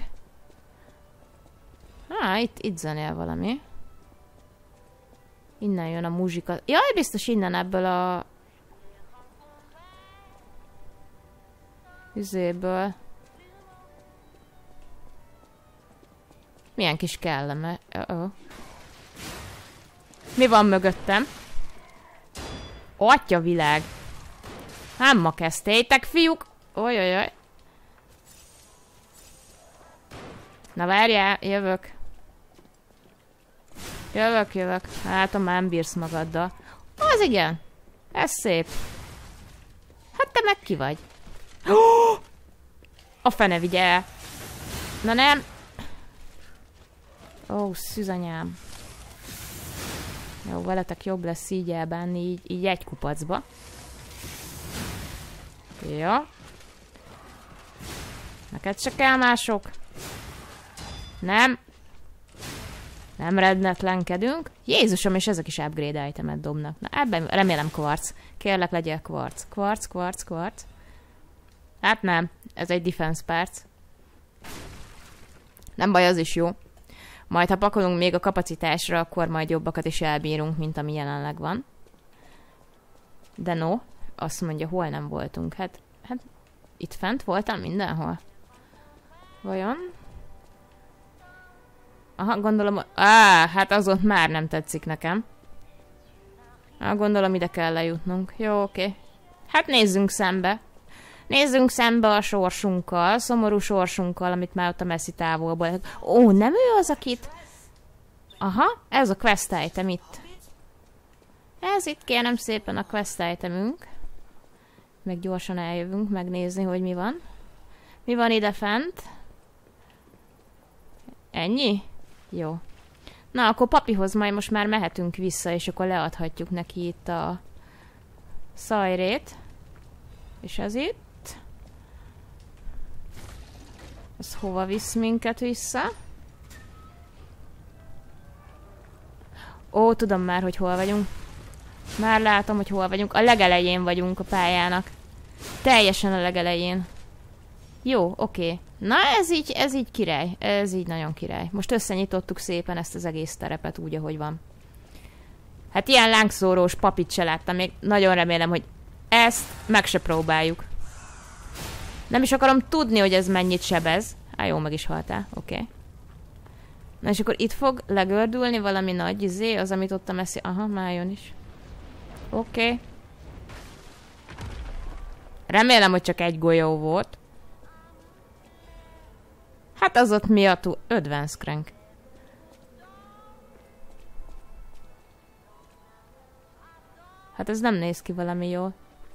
Há, itt, itt zenél valami. Innen jön a muzsika. Jaj, biztos innen ebből a... Üzéből. Milyen kis kelleme. Uh-oh. Mi van mögöttem? Atya világ. Hát ma kezdtétek, fiúk. Ojjajjaj. Na várjál, jövök. Jövök, jövök. Hát, már nem bírsz magaddal. Az igen. Ez szép. Hát te meg ki vagy? A fene vigye el. Na nem. Ó, szűzanyám. Jó, veletek jobb lesz így elbánni, így, így egy kupacba. Jó. Neked se kell mások. Nem. Nem rednetlenkedünk. Jézusom, és ezek is upgrade itemet dobnak. Na, ebben remélem kvarc. Kérlek, legyél kvarc. Kvarc, kvarc, kvarc. Hát nem. Ez egy defense perc. Nem baj, az is jó. Majd, ha pakolunk még a kapacitásra, akkor majd jobbakat is elbírunk, mint ami jelenleg van. De no. Azt mondja, hol nem voltunk. Hát, hát itt fent voltam mindenhol. Vajon? Aha, gondolom... Á, hát az ott már nem tetszik nekem. Á, gondolom ide kell lejutnunk. Jó, oké. Okay. Hát nézzünk szembe. Nézzünk szembe a sorsunkkal, szomorú sorsunkkal, amit már ott a messzi távolból... Ó, nem ő az, akit... Aha, ez a quest item itt. Ez itt kérem szépen a quest itemünk. Meg gyorsan eljövünk megnézni, hogy mi van. Mi van ide fent? Ennyi? Jó. Na, akkor papihoz majd most már mehetünk vissza, és akkor leadhatjuk neki itt a szajrét. És ez itt. Ez hova visz minket vissza? Ó, tudom már, hogy hol vagyunk. Már látom, hogy hol vagyunk. A legelején vagyunk a pályának. Teljesen a legelején. Jó, oké. Na, ez így, ez így király. Ez így nagyon király. Most összenyitottuk szépen ezt az egész terepet úgy, ahogy van. Hát ilyen lángszórós papit se láttam. Még nagyon remélem, hogy ezt meg se próbáljuk. Nem is akarom tudni, hogy ez mennyit sebez. Á, jó, meg is haltál. Oké. Okay. Na, és akkor itt fog legördülni valami nagy izé, az, amit ott a messzi... Aha, már jön is. Oké. Okay. Remélem, hogy csak egy golyó volt. Hát az ott mi a túl... Advance crank. Hát ez nem néz ki valami jól.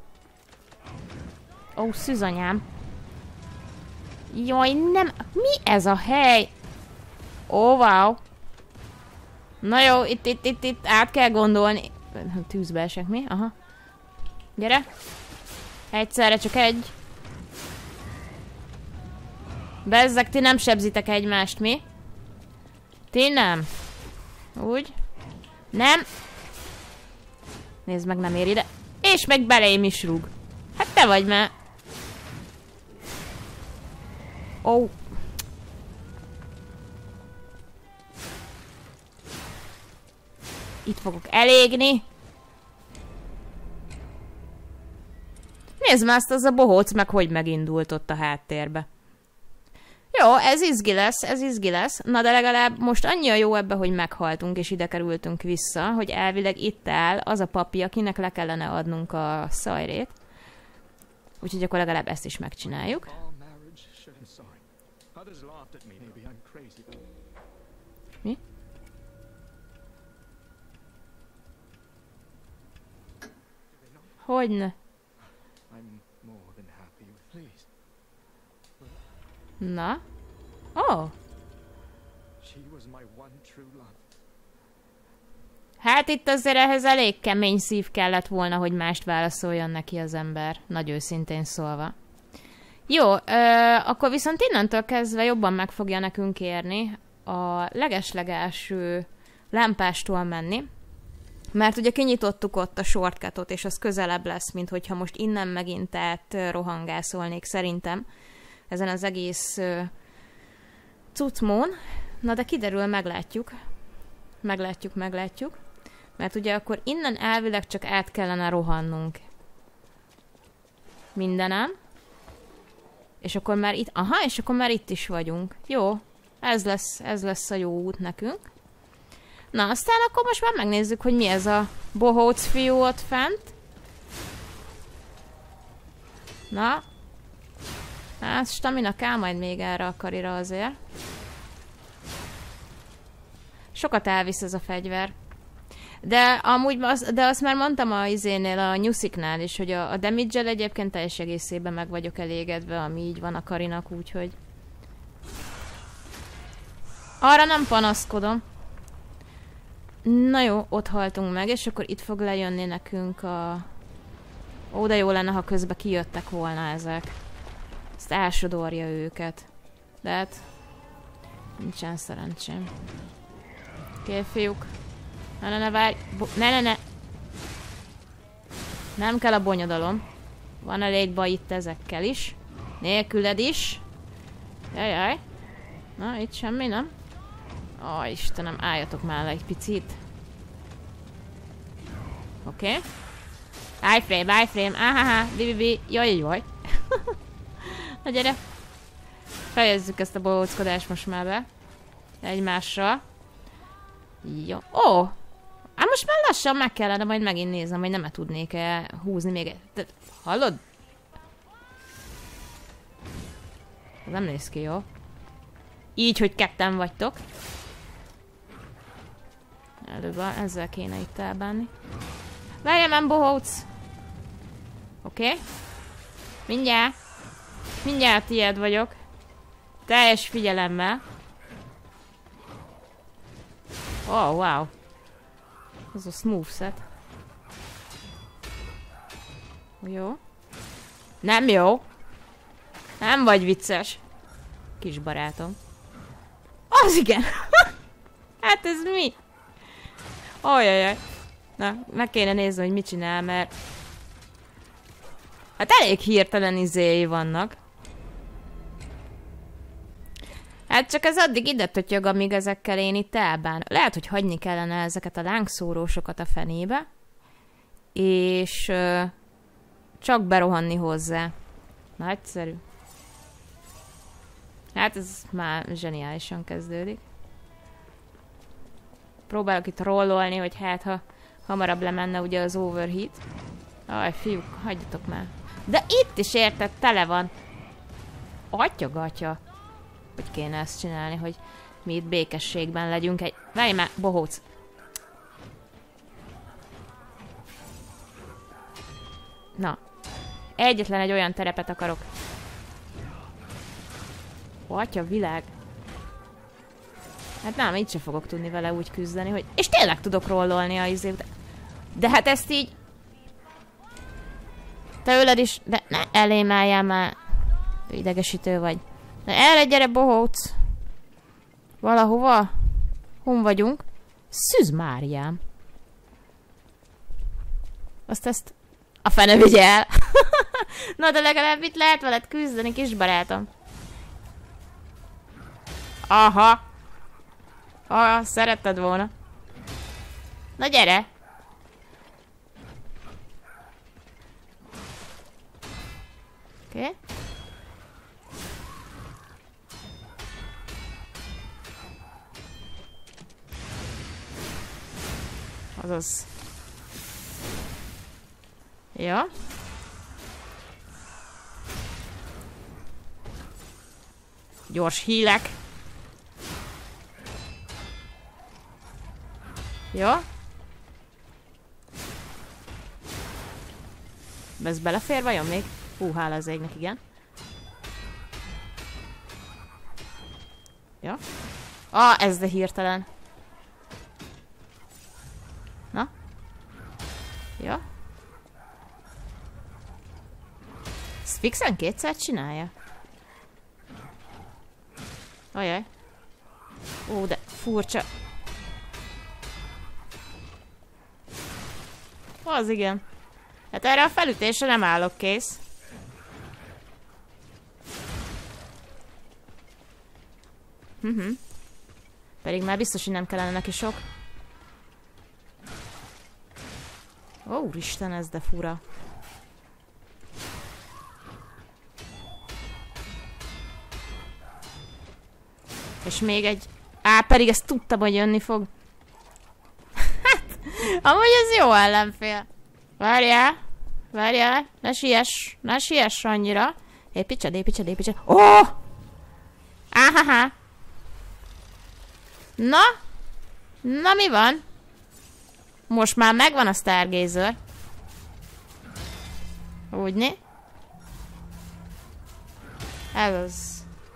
Ó, szűzanyám. Jaj, nem... Mi ez a hely? Ó, wow. Na jó, itt, itt, itt, itt át kell gondolni. Tűzbe esek, mi? Aha. Gyere. Egyszerre csak egy. Bezzeg, ti nem sebzitek egymást, mi? Ti nem. Úgy. Nem. Nézd meg, nem ér ide. És meg belém is rúg. Hát te vagy már. Ó. Oh. Itt fogok elégni. Nézd már azt, az a bohóc meg hogy megindult ott a háttérbe. Jó, ez izgi lesz, ez izgi lesz. Na de legalább most annyi a jó ebbe, hogy meghaltunk és ide kerültünk vissza, hogy elvileg itt áll az a papi, akinek le kellene adnunk a szajrét. Úgyhogy akkor legalább ezt is megcsináljuk. Mi? Hogyne? Na? Oh. Hát itt azért ehhez elég kemény szív kellett volna, hogy mást válaszoljon neki az ember. Nagy őszintén szólva. Jó, ö, akkor viszont innentől kezdve jobban meg fogja nekünk érni a legeslegelső lámpástól menni. Mert ugye kinyitottuk ott a shortcutot, és az közelebb lesz, mint hogyha most innen megint át rohangászolnék szerintem ezen az egész uh, cucmón. Na de kiderül, meglátjuk. Meglátjuk, meglátjuk. Mert ugye akkor innen elvileg csak át kellene rohannunk mindenem. És akkor már itt... Aha, és akkor már itt is vagyunk. Jó, ez lesz, ez lesz a jó út nekünk. Na, aztán akkor most már megnézzük, hogy mi ez a bohóc fiú ott fent. Na. Hát, stamina kell majd még erre a karira azért. Sokat elvisz ez a fegyver. De amúgy, az, de azt már mondtam a izénél, a nyusziknál is, hogy a, a damage-el egyébként teljes egészében meg vagyok elégedve, ami így van a karinak, úgyhogy... Arra nem panaszkodom. Na jó, ott haltunk meg, és akkor itt fog lejönni nekünk a... Ó, de jó lenne, ha közben kijöttek volna ezek. Ezt elsodorja őket. De hát... Nincsen szerencsém. Oké, fiúk. Ne, ne, ne, várj! Ne, ne, ne! Nem kell a bonyodalom. Van elég baj itt ezekkel is. Nélküled is. Jajjaj. Na, itt semmi, nem? Ó, Istenem, álljatok már le egy picit. Oké. Okay. Iframe, iframe, ahaha, bibibi, jaj, jaj. Na gyere. Fejezzük ezt a bohóckodást most már be. Egymásra. Jó. Ó! Hát most már lassan meg kellene majd megint néznem, hogy nem tudnék-e húzni még egy... Te, hallod? Ez nem néz ki jó. Így, hogy ketten vagytok. Előbb ezzel kéne itt elbánni. Várjál, nem bohóc! Oké. Okay. Mindjárt. Mindjárt tiéd vagyok. Teljes figyelemmel. Oh, wow. Ez a smooth set. Jó. Nem jó. Nem vagy vicces. Kis barátom. Az igen. Hát ez mi? Ajajaj. Na, meg kéne nézni, hogy mit csinál, mert... Hát elég hirtelen izéi vannak. Hát csak ez addig ide tötyög, amíg ezekkel én itt elbán. Lehet, hogy hagyni kellene ezeket a lángszórósokat a fenébe. És... Uh, csak berohanni hozzá. Nagyszerű. Hát ez már zseniálisan kezdődik. Próbálok itt rollolni, hogy hát ha hamarabb lemenne ugye az overheat. Aj, fiúk, hagyjatok már. De itt is érted, tele van. Atya-gatya. Hogy kéne ezt csinálni, hogy mi itt békességben legyünk egy... Várj már, bohóc. Na. Egyetlen egy olyan terepet akarok. Atya világ. Hát nem, így sem fogok tudni vele úgy küzdeni, hogy... És tényleg tudok rollolni a izé után. De hát ezt így... Te öled is... De ne elém álljál már. Idegesítő vagy. Na erre gyere, bohóc. Valahova? Hon vagyunk? Szűz Máriám. Azt ezt... A fene vigye el. Na de legalább itt lehet veled küzdeni, kis barátom. Aha. Ah, szeretted volna. Na gyere. Oké. Okay. Azaz. Ja. Gyors hílek. Jó. Ez belefér vajon még? Hú, hála az égnek, igen. Jó. Ah, ez de hirtelen. Na. Jó. Ezt fixen kétszer csinálja? Ajaj. Ó, de furcsa. Az igen. Hát erre a felütésre nem állok kész. Mhm. Pedig már biztos, hogy nem kellene neki sok. Ó, úristen, ez de fura. És még egy... Á, pedig ezt tudtam, hogy jönni fog. Hát, amúgy ez jó ellenfél. Várjál, várjál, ne siess, ne siess annyira. Építsed, építsed, építsed. Ó! Oh! Áhaha. Na? Na mi van? Most már megvan a Stargazer. Úgyni? Ez az.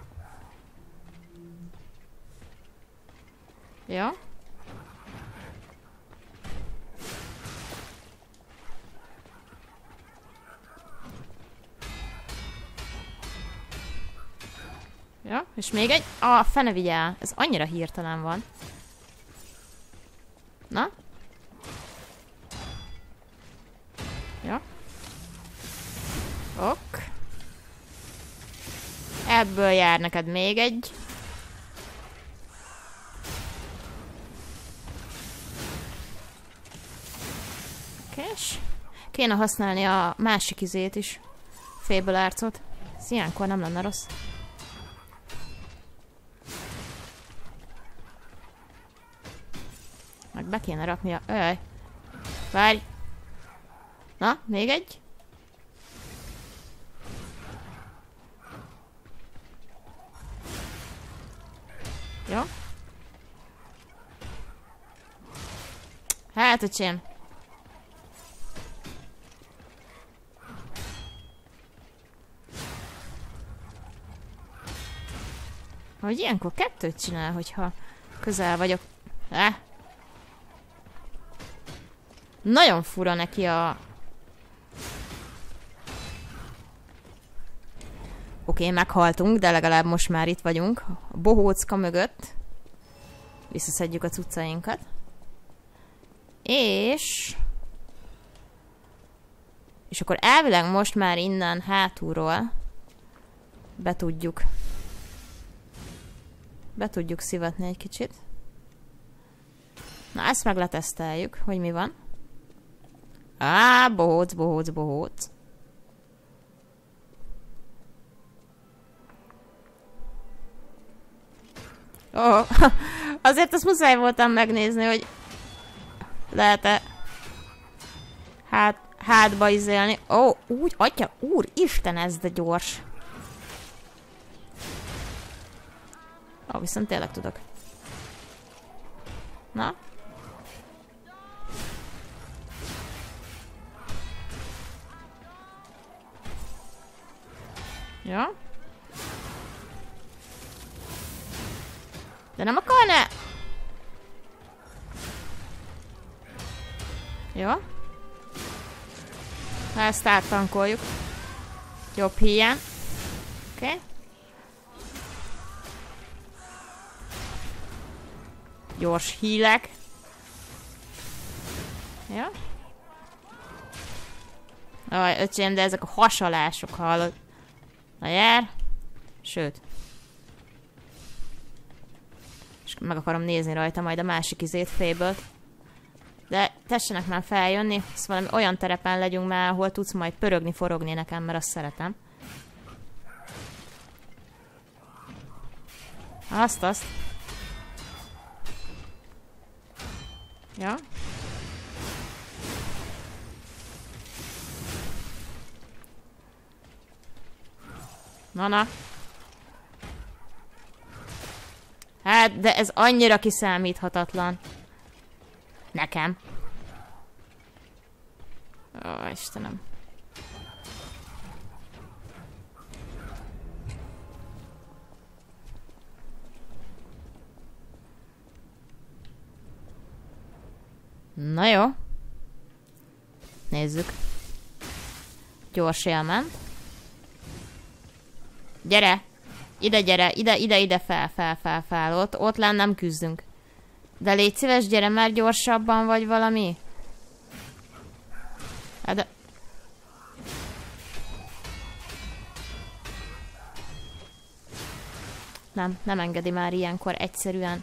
Jó. Ja, és még egy... Ah, fene vigyel. Ez annyira hirtelen van. Na? Ja. Ok. Ebből jár neked még egy. Okés. Kéne használni a másik izét is. Fable Arts-ot. Ez ilyenkor nem lenne rossz. Meg be kéne rakni a... Öj. Várj. Na, még egy. Jó. Hát, öcsém. Hogy ilyenkor kettőt csinál, hogyha közel vagyok. Eh. Nagyon fura neki a... Oké, okay, meghaltunk, de legalább most már itt vagyunk. A bohócka mögött. Visszaszedjük a cuccainkat. És... És akkor elvileg most már innen hátulról be tudjuk... Be tudjuk szivatni egy kicsit. Na, ezt meg leteszteljük, hogy mi van. Á, bohóc, bohóc, bohóc. Ó, oh, azért azt muszáj voltam megnézni, hogy lehet-e hát, hátba izélni. Ó, oh, úgy, atya, úr, Isten, ez de gyors. Ó, oh, viszont tényleg tudok. Na? Ja? De nem akarná? Jó? Ha ezt áttankoljuk. Jobb híján. Oké. Okay. Gyors hílek. Ja? Aj, öcsém, de ezek a hasalások, hallod? Na jár. Sőt. És meg akarom nézni rajta majd a másik izét, Fable-t. De tessenek már feljönni, ezt valami olyan terepen legyünk már, ahol tudsz majd pörögni, forogni nekem, mert azt szeretem. Azt, azt. Ja. Na, na. Hát, de ez annyira kiszámíthatatlan. Nekem. Ó, Istenem. Na jó. Nézzük. Gyors élment. Gyere! Ide, gyere! Ide, ide, ide, fel, fel, fel, fel. Ott, ott lenne nem küzdünk. De légy szíves, gyere már gyorsabban, vagy valami. Hát de... Nem, nem engedi már ilyenkor egyszerűen.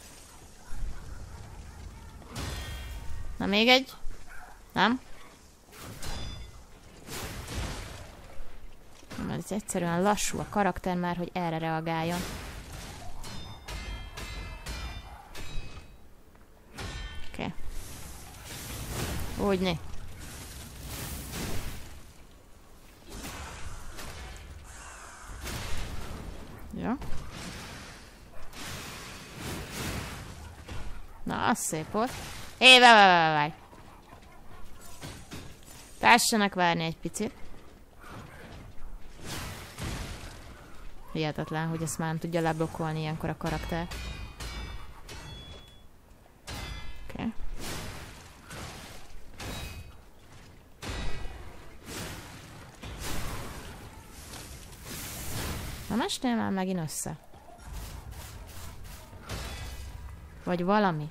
Na még egy? Nem? Mert ez egyszerűen lassú a karakter már, hogy erre reagáljon. Oké. Okay. Úgyni. Jó. Na, az szép volt. Hé, várj, várj, várj. Társanak várni egy picit. Hihetetlen, hogy ezt már nem tudja leblokkolni ilyenkor a karakter. Oké. Okay. Na mestél már megint össze. Vagy valami.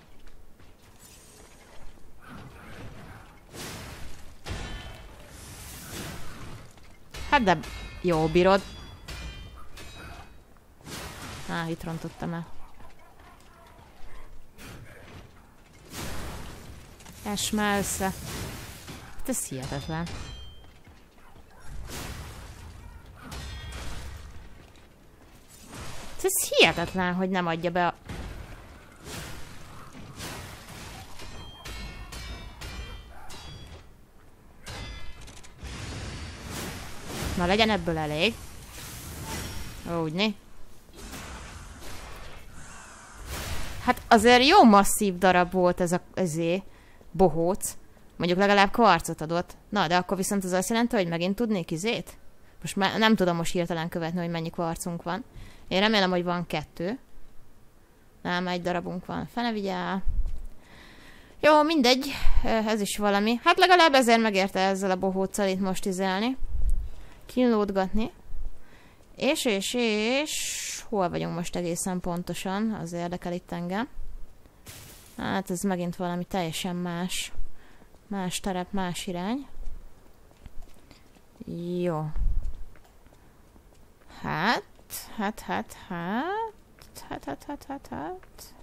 Hát de jó bírod. Á, itt rontottam el. Es már össze. Hát ez hihetetlen. Ez hihetetlen, hogy nem adja be a... Na, legyen ebből elég. Úgyni. Hát azért jó masszív darab volt ez a... ezé. Bohóc. Mondjuk legalább kvarcot adott. Na, de akkor viszont az azt jelenti, hogy megint tudnék izét? Most már nem tudom most hirtelen követni, hogy mennyi kvarcunk van. Én remélem, hogy van kettő. Nem, egy darabunk van. Fene vigyál. Jó, mindegy. Ez is valami. Hát legalább ezért megérte ezzel a bohóccal itt most izelni. Kínlódgatni. És, és, és... Hol vagyunk most egészen pontosan? Az érdekel itt engem. Hát ez megint valami teljesen más. Más terep, más irány. Jó. Hát, hát, hát, hát, hát, hát, hát, hát, hát.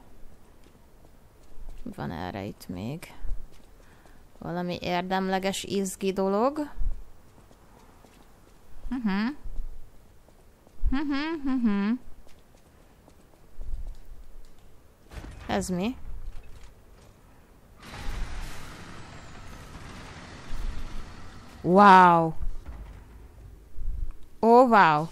Van erre itt még valami érdemleges, izgi dolog. Uh-huh. Uh-huh, uh-huh. Ez mi? Wow! Ó, oh, wow!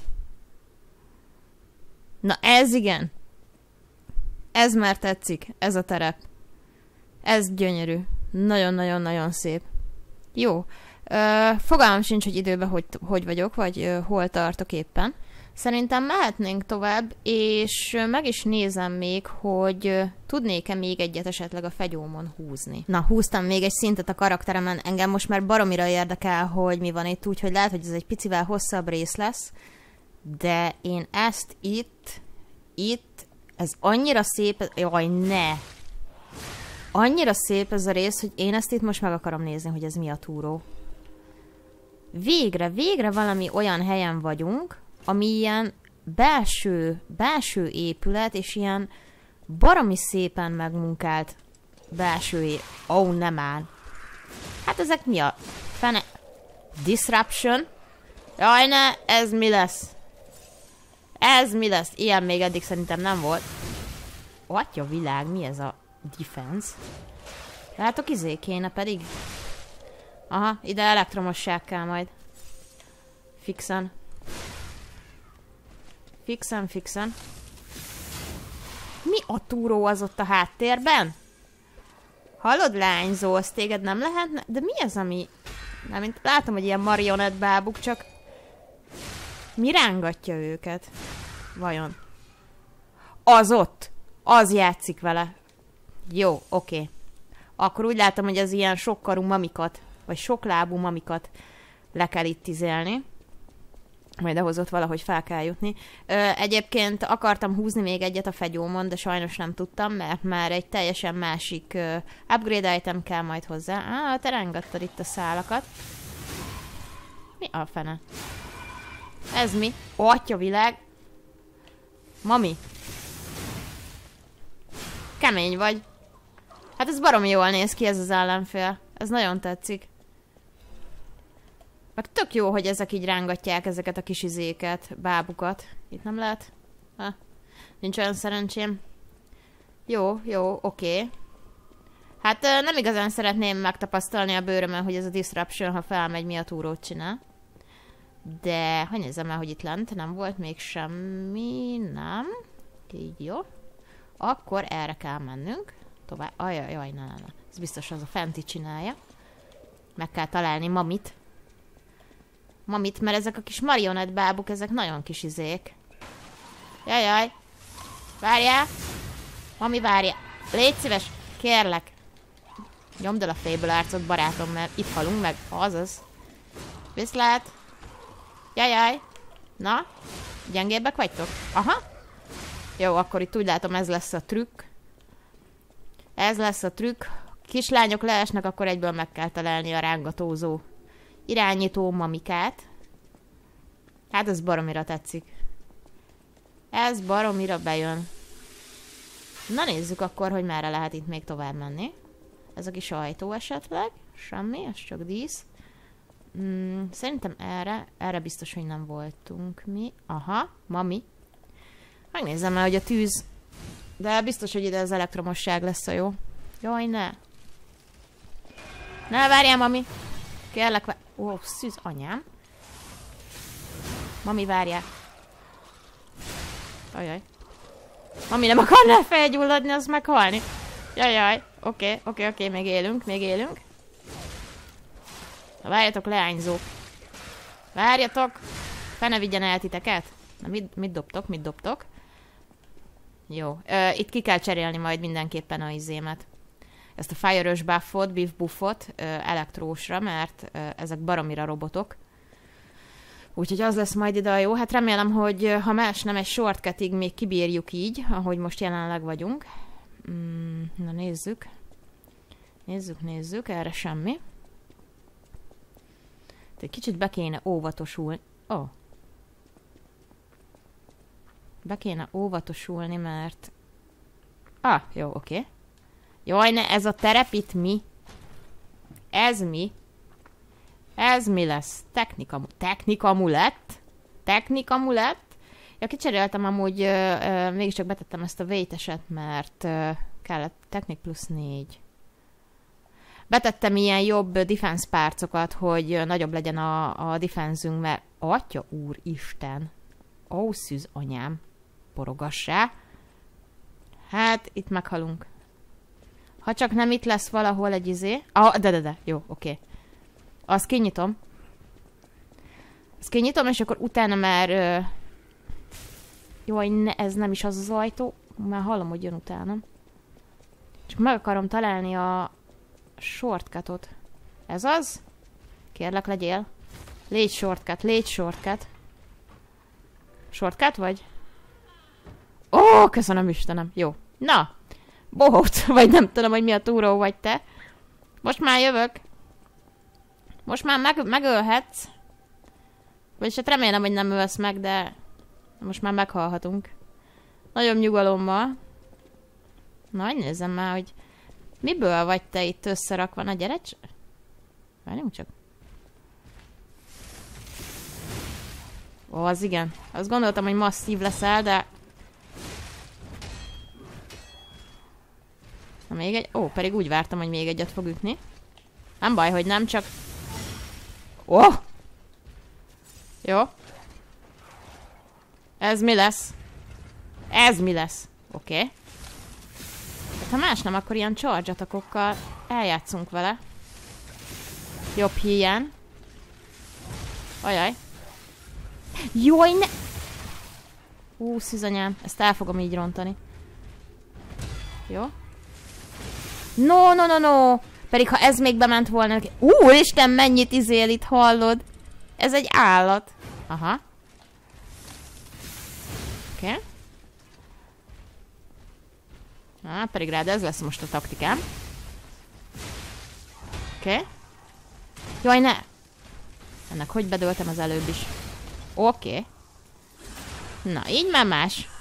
Na ez igen! Ez már tetszik, ez a terep. Ez gyönyörű. Nagyon-nagyon-nagyon szép. Jó. Ö, fogalmam sincs, hogy időben hogy, hogy vagyok, vagy ö, hol tartok éppen. Szerintem mehetnénk tovább, és meg is nézem még, hogy tudnék-e még egyet esetleg a fegyómon húzni. Na, húztam még egy szintet a karakteremen, engem most már baromira érdekel, hogy mi van itt, úgyhogy lehet, hogy ez egy picivel hosszabb rész lesz, de én ezt itt, itt, ez annyira szép, jaj, ne! Annyira szép ez a rész, hogy én ezt itt most meg akarom nézni, hogy ez mi a túró. Végre, végre valami olyan helyen vagyunk, ami ilyen belső, belső épület, és ilyen baromi szépen megmunkált belső épület. Ó, oh, nem áll. Hát ezek mi a fene... Disruption? Jaj, ne, ez mi lesz? Ez mi lesz? Ilyen még eddig szerintem nem volt. Atya világ, mi ez a defense? Látok, izé kéne pedig. Aha, ide elektromosság kell majd. Fixen. Fixen, fixen. Mi a túró az ott a háttérben? Hallod, lányzó, az téged nem lehetne? De mi ez, ami... Nem, mint látom, hogy ilyen marionett bábuk, csak... Mi rángatja őket? Vajon? Az ott! Az játszik vele. Jó, oké. Okay. Akkor úgy látom, hogy az ilyen sokkarú mamikat, vagy soklábú mamikat le kell itt izélni. Majd ahhoz ott valahogy fel kell jutni. Ö, egyébként akartam húzni még egyet a fegyómon, de sajnos nem tudtam, mert már egy teljesen másik ö, upgrade item kell majd hozzá. Á, te rángattad itt a szálakat. Mi a fene? Ez mi? Ó, atya világ! Mami! Kemény vagy. Hát ez baromi jól néz ki, ez az ellenfél. Ez nagyon tetszik. Meg tök jó, hogy ezek így rángatják ezeket a kis izéket, bábukat. Itt nem lehet? Ha, nincs olyan szerencsém. Jó, jó, oké. Okay. Hát nem igazán szeretném megtapasztalni a bőrömön, hogy ez a disruption, ha felmegy, mi a túrót csinál. De, hogy nézem el, hogy itt lent nem volt még semmi, nem. Így jó. Akkor erre kell mennünk. Tovább. Ajaj, jaj, ne, ne, ne. Ez biztos az a fenti csinálja. Meg kell találni mamit. Mamit, mert ezek a kis marionett bábuk, ezek nagyon kis izék. Jajjaj. Várjál. Mami, várjál. Légy szíves, kérlek. Nyomd el a Fable Arts-ot, barátom, mert itt halunk meg. Azaz. Viszlát. Jajjaj. Na? Gyengébbek vagytok? Aha. Jó, akkor itt úgy látom, ez lesz a trükk. Ez lesz a trükk. Kislányok leesnek, akkor egyből meg kell találni a rángatózó irányító mamikát. Hát ez baromira tetszik. Ez baromira bejön. Na nézzük akkor, hogy merre lehet itt még tovább menni. Ez a kis ajtó esetleg. Semmi, ez csak dísz. Mm, szerintem erre, erre biztos, hogy nem voltunk mi. Aha, mami. Megnézzem el, hogy a tűz... De biztos, hogy ide az elektromosság lesz a jó. Jaj, ne. Ne, várjál, mami. Kérlek, vár... Ó, szűz anyám. Mami, várjál. Ajaj. Mami nem akarná felgyulladni, az meghalni. Jajjaj, oké, oké, oké, még élünk, még élünk. Na, várjatok, leányzók. Várjatok! Fene vigyen el titeket. Na, mit, mit dobtok, mit dobtok? Jó, ö, itt ki kell cserélni majd mindenképpen a izémet. Ezt a Fire-ös buffot, Beef buffot ö, elektrósra, mert ö, ezek baromira robotok. Úgyhogy az lesz majd ide a jó. Hát remélem, hogy ha más nem egy shortcutig még kibírjuk így, ahogy most jelenleg vagyunk. Mm, na nézzük. Nézzük, nézzük. Erre semmi. Egy kicsit be kéne óvatosulni. Ó. Oh. Be kéne óvatosulni, mert... Ah, jó, oké. Okay. Jaj, ne, ez a terep itt mi? Ez mi? Ez mi lesz? Technika... Technikamulett? Technikamulett? Ja, kicseréltem amúgy, ö, ö, mégiscsak betettem ezt a véteset, mert ö, kellett Technik plusz négy. Betettem ilyen jobb defense párcokat, hogy nagyobb legyen a, a defenzünk, mert atya úr Isten. Ó, szűz anyám. Borogassá. Hát, itt meghalunk. Ha csak nem itt lesz valahol egy izé. Ah, de, de, de. Jó, oké. Okay. Azt kinyitom. Azt kinyitom, és akkor utána már... Ö... Jaj, ne, ez nem is az az ajtó. Már hallom, hogy jön utánam. Csak meg akarom találni a shortcutot. Ez az? Kérlek, legyél. Légy shortcut, légy shortcut. Shortcut vagy? Ó, köszönöm Istenem. Jó. Na. Bohóc, vagy nem tudom, hogy mi a túró vagy te. Most már jövök. Most már meg, megölhetsz. Vagyis hát remélem, hogy nem ölsz meg, de most már meghalhatunk. Nagyon nyugalommal. Na, hogy nézzem már, hogy miből vagy te itt összerakva? Na, gyere csak. Várjunk csak. Ó, az igen. Azt gondoltam, hogy masszív leszel, de... Na, még egy... Ó, pedig úgy vártam, hogy még egyet fog ütni. Nem baj, hogy nem, csak... Ó! Jó. Ez mi lesz? Ez mi lesz? Oké. Okay. Ha más nem, akkor ilyen charge attackokkal eljátszunk vele. Jobb híján. Ajaj. Jaj, ne... Ú, szűzanyám. Ezt el fogom így rontani. Jó. No, no, no, no. Pedig ha ez még bement volna... Úristen, mennyit izél itt, hallod? Ez egy állat. Aha. Oké. Okay. Na, pedig rád ez lesz most a taktikám. Oké. Okay. Jaj, ne! Ennek hogy bedöltem az előbb is. Oké. Okay. Na, így már más.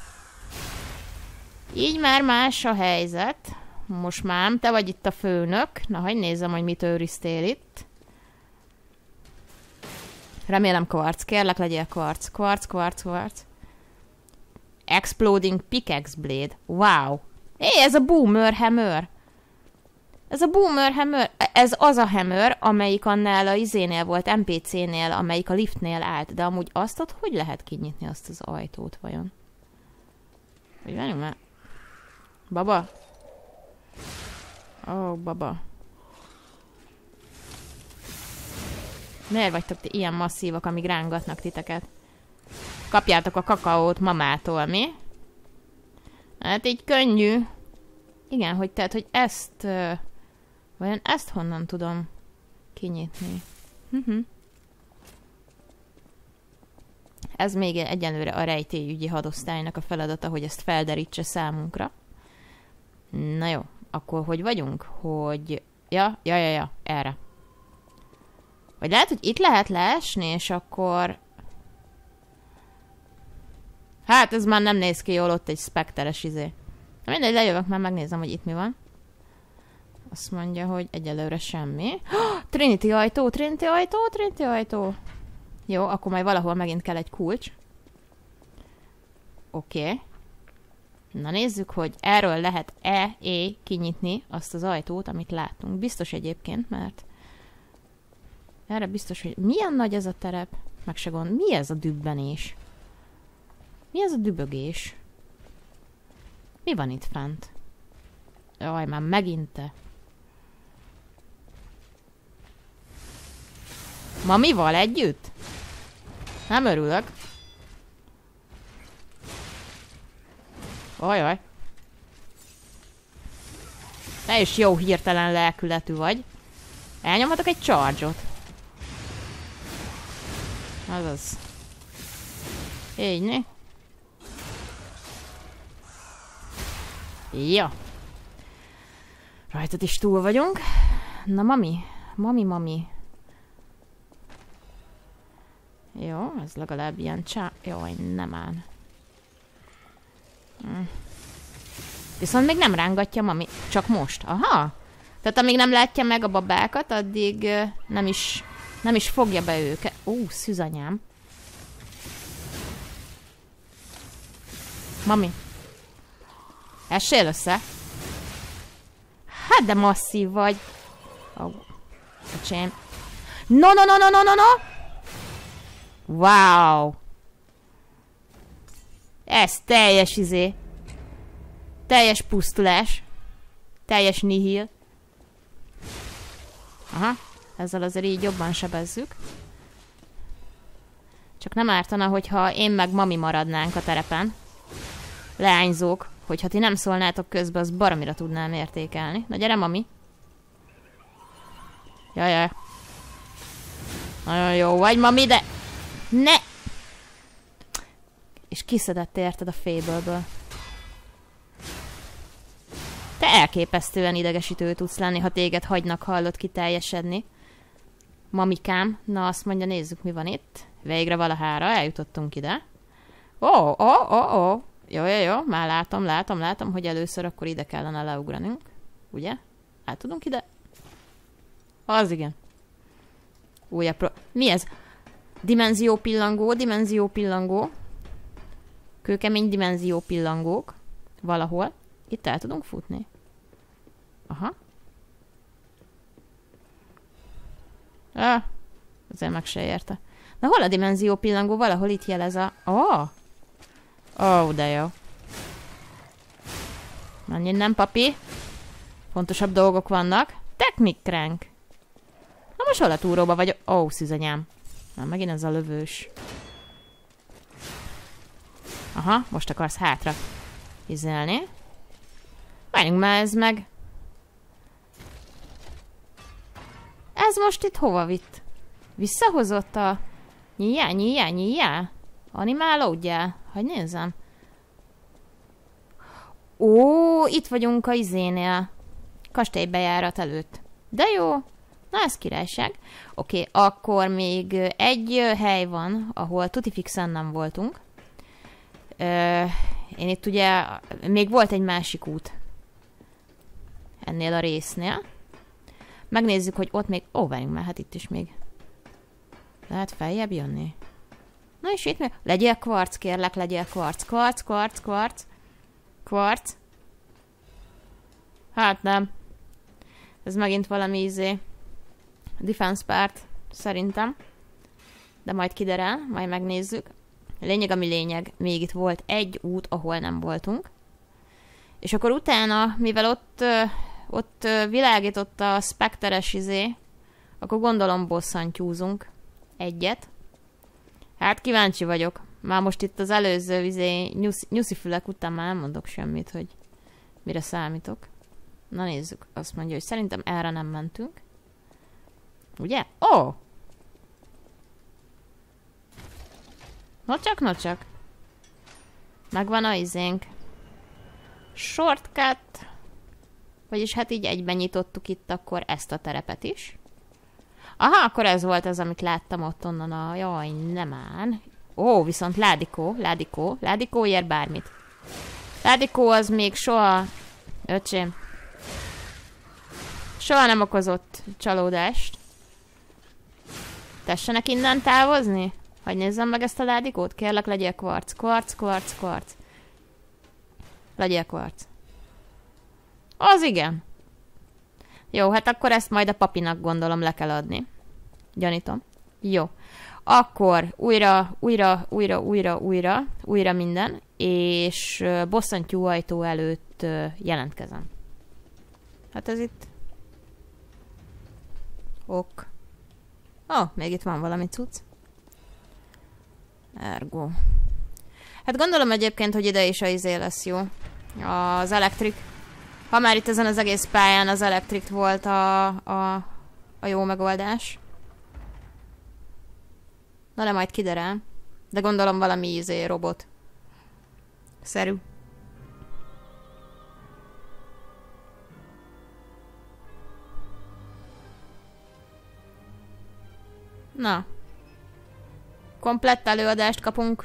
Így már más a helyzet. Most már te vagy itt a főnök. Na, hogy nézzem, hogy mit őriztél itt. Remélem kvarc. Kérlek, legyél kvarc. Kvarc, kvarc, kvarc. Exploding Pickaxe Blade. Wow. Hé, ez a Boomer Hammer. Ez a Boomer Hammer. Ez az a Hammer, amelyik annál a izénél volt, en pé cénél, amelyik a liftnél állt. De amúgy azt ott hogy lehet kinyitni azt az ajtót vajon? Hogy várjunk már. Baba? Ó, oh, baba. Miért vagytok ti ilyen masszívak, amíg rángatnak titeket? Kapjátok a kakaót mamától, mi? Hát így könnyű. Igen, hogy tehát, hogy ezt... Uh, vajon ezt honnan tudom kinyitni? Uh-huh. Ez még egyenlőre a rejtélyügyi hadosztálynak a feladata, hogy ezt felderítse számunkra. Na jó, akkor hogy vagyunk? Hogy... Ja, ja, ja, ja, erre. Vagy lehet, hogy itt lehet leesni, és akkor... Hát, ez már nem néz ki jól, ott egy spekteres izé. Na mindegy, lejövök, már megnézem, hogy itt mi van. Azt mondja, hogy egyelőre semmi. Oh, Trinity ajtó, Trinity ajtó, Trinity ajtó. Jó, akkor majd valahol megint kell egy kulcs. Oké. Okay. Na nézzük, hogy erről lehet-e é kinyitni azt az ajtót, amit látunk. Biztos egyébként, mert... Erre biztos, hogy... Milyen nagy ez a terep? Meg se gond. Mi ez a dübbenés? Mi ez a dübögés? Mi van itt fent? Jaj, már megint te. Mamival együtt? Nem örülök. Ajaj. Te is jó hirtelen lelkületű vagy. Elnyomhatok egy charge-ot. Azaz. Így, né? Ja. Rajtad is túl vagyunk. Na, mami. Mami, mami. Jó, ez legalább ilyen csá... Jaj, nem áll. Hm. Viszont még nem rángatja mami. Csak most. Aha. Tehát amíg nem látja meg a babákat, addig uh, nem is... Nem is fogja be őket. Ó, szűzanyám. Mami. Essél össze. Hát de masszív vagy. Ó, oh, öcsém. No, no, no, no, no, no, no. Wow. Ez teljes izé. Teljes pusztulás. Teljes nihil. Aha. Ezzel azért így jobban sebezzük. Csak nem ártana, hogyha én meg mami maradnánk a terepen. Leányzók. Hogyha ti nem szólnátok közbe, az baromira tudnám értékelni. Na gyere, mami. Jajjaj. Nagyon jó vagy, mami, de... Ne! És kiszedett érted a Fable-ből. Te elképesztően idegesítő tudsz lenni, ha téged hagynak, hallod kiteljesedni. Mamikám, na azt mondja, nézzük, mi van itt. Végre valahára eljutottunk ide. Ó, ó, ó, ó. Jó, jó, jó, már látom, látom, látom, hogy először akkor ide kellene leugranunk. Ugye? Át tudunk ide? Az igen. Újabb pro... Mi ez? Dimenzió pillangó, dimenzió pillangó. Kőkemény dimenzió pillangók. Valahol. Itt el tudunk futni. Aha. Ah, azért meg se érte. Na hol a dimenzió pillangó? Valahol itt jelez a... Ó! Oh. Ó, oh, de jó. Menj innen, papi. Fontosabb dolgok vannak. Technic crank. Na most hol a túróba vagyok? Ó, oh, szűzanyám. Na, megint ez a lövős. Aha, most akarsz hátra izelni. Várjunk már, ez meg... Ez most itt hova vitt? Visszahozott a... Nyíjá, nyíjá, nyíjá? Animálódjál? Hogy nézzem. Ó, itt vagyunk a izénél. Kastélybejárat előtt. De jó. Na, ez királyság. Oké, okay, akkor még egy hely van, ahol tutifixen nem voltunk. Ö, én itt ugye... Még volt egy másik út. Ennél a résznél. Megnézzük, hogy ott még... Ó, várjunk már, hát itt is még. Lehet feljebb jönni? Na és itt még... Legyél kvarc, kérlek, legyél kvarc. Kvarc, kvarc, kvarc. Kvarc. Hát nem. Ez megint valami izé. Defense part, szerintem. De majd kiderel, majd megnézzük. Lényeg, ami lényeg. Még itt volt egy út, ahol nem voltunk. És akkor utána, mivel ott... Ott világított a spekteres izé, akkor gondolom bosszantyúzunk egyet. Hát kíváncsi vagyok. Már most itt az előző izé, nyuszi, nyuszifülek után már nem mondok semmit, hogy mire számítok. Na nézzük. Azt mondja, hogy szerintem erre nem mentünk. Ugye? Ó! Oh! No csak, no csak. Megvan a izénk. Shortcut. Vagyis hát így egyben nyitottuk itt akkor ezt a terepet is. Aha, akkor ez volt az, amit láttam ott onnan a... Jaj, nem áll. Ó, viszont ládikó, ládikó, ládikó ér bármit. Ládikó az még soha... Öcsém. Soha nem okozott csalódást. Tessenek innen távozni? Hogy nézzem meg ezt a ládikót? Kérlek, legyél kvarc, kvarc, kvarc, kvarc. Legyél kvarc. Az igen. Jó, hát akkor ezt majd a papinak gondolom le kell adni. Gyanítom. Jó. Akkor újra, újra, újra, újra, újra, újra minden, és bosszantyú ajtó előtt jelentkezem. Hát ez itt... Ok. Ó, oh, még itt van valami cucc. Ergo. Hát gondolom egyébként, hogy ide is a izé lesz jó. Az elektrik. Ha már itt ezen az egész pályán az elektrik volt a, a, a jó megoldás. Na de majd kiderül. De gondolom valami izé robot. Szerű. Na. Komplett előadást kapunk.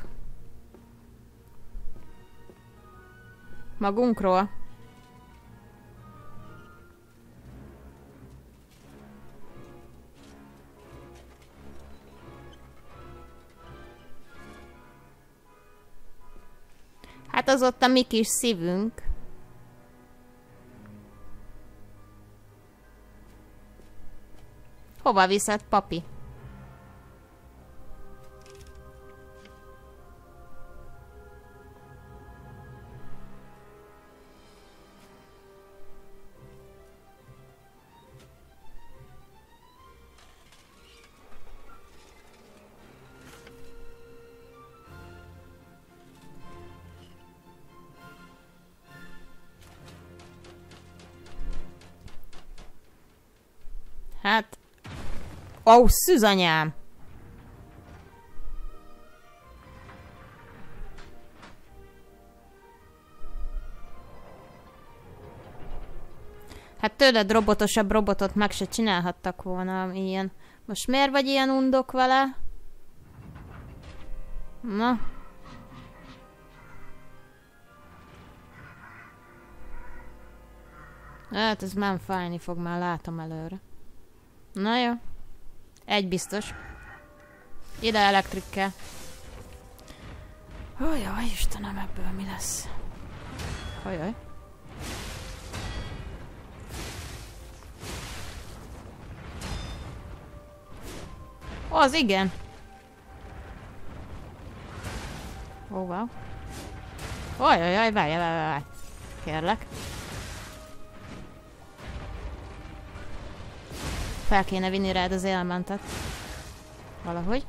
Magunkról. Hát az ott a mi kis szívünk. Hova viszed, papi? Hát... Ó, oh, szűzanyám! Hát tőled robotosabb robotot meg se csinálhattak volna ilyen. Most miért vagy ilyen undok vele? Na. Hát ez nem fájni fog, már látom előre. Na jó. Egy biztos. Ide elektrik kell. Ojjaj, Istenem, ebből mi lesz? Ojjaj. Ó, az igen. Ó, oh, wow. Ojjaj, várj, várj, várj. Kérlek. Fel kéne vinni rád az élmentet. Valahogy.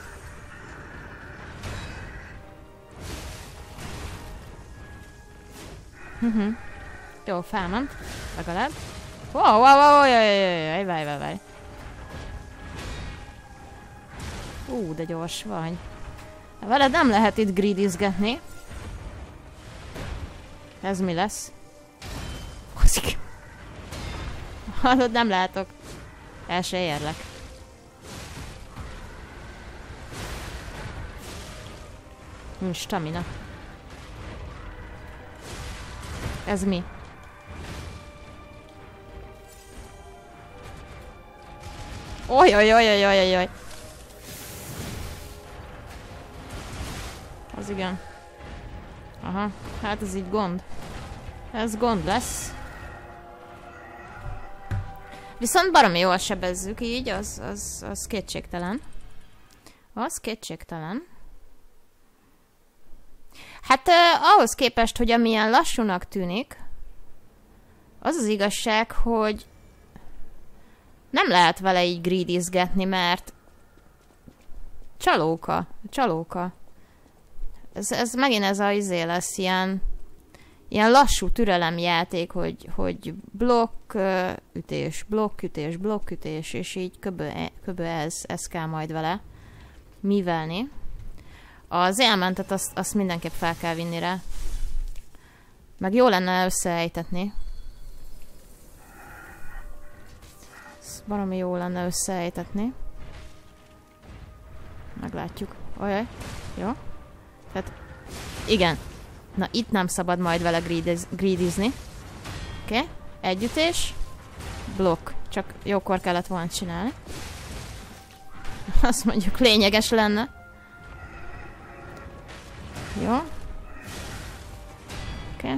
Uh-huh. Jó, felment. Legalább. Wow, wow, wow, jaj, jaj, jaj, várj, várj, várj. Ú, de gyors vagy. Veled nem lehet itt greedizgetni. Ez mi lesz? Hozik. Hallod, nem látok. El se érlek. Nincs stamina. Ez mi? Ojjajjajjajjajjaj. Az igen. Aha, hát ez így gond. Ez gond lesz. Viszont baromi jól sebezzük így, az, az, az kétségtelen. Az kétségtelen. Hát eh, ahhoz képest, hogy amilyen lassúnak tűnik, az az igazság, hogy nem lehet vele így greedizgetni, mert csalóka, csalóka. Ez, ez megint ez a izé lesz, ilyen, ilyen lassú türelemjáték, hogy, hogy blokk, ütés, blokk, ütés, blokk, ütés, és így köbö, köbö ez, ez kell majd vele művelni. Az élmentet azt, azt mindenképp fel kell vinni rá. Meg jó lenne összeejtetni. Ez valami jó lenne összeejtetni. Meglátjuk. Ojjaj. Jó. Tehát, igen. Na, itt nem szabad majd vele greediz, greedizni. Oké. Okay. Együttés. Blokk. Csak jókor kellett volna csinálni. Azt mondjuk lényeges lenne. Jó. Oké. Okay.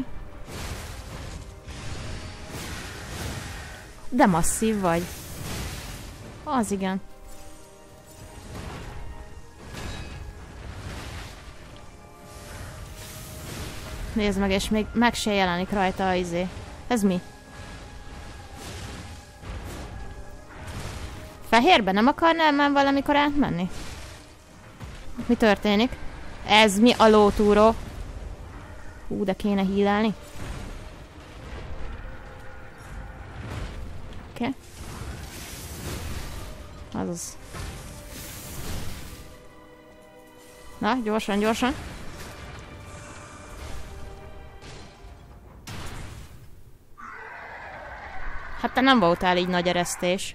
De masszív vagy. Az igen. Nézd meg, és még meg se jelenik rajta a izé. Ez mi? Fehérbe nem akarnál már valamikor átmenni? Mi történik? Ez mi a lótúró? Hú, de kéne hílálni. Oké. Okay. Azaz. Na, gyorsan, gyorsan. Hát te nem voltál így nagy eresztés.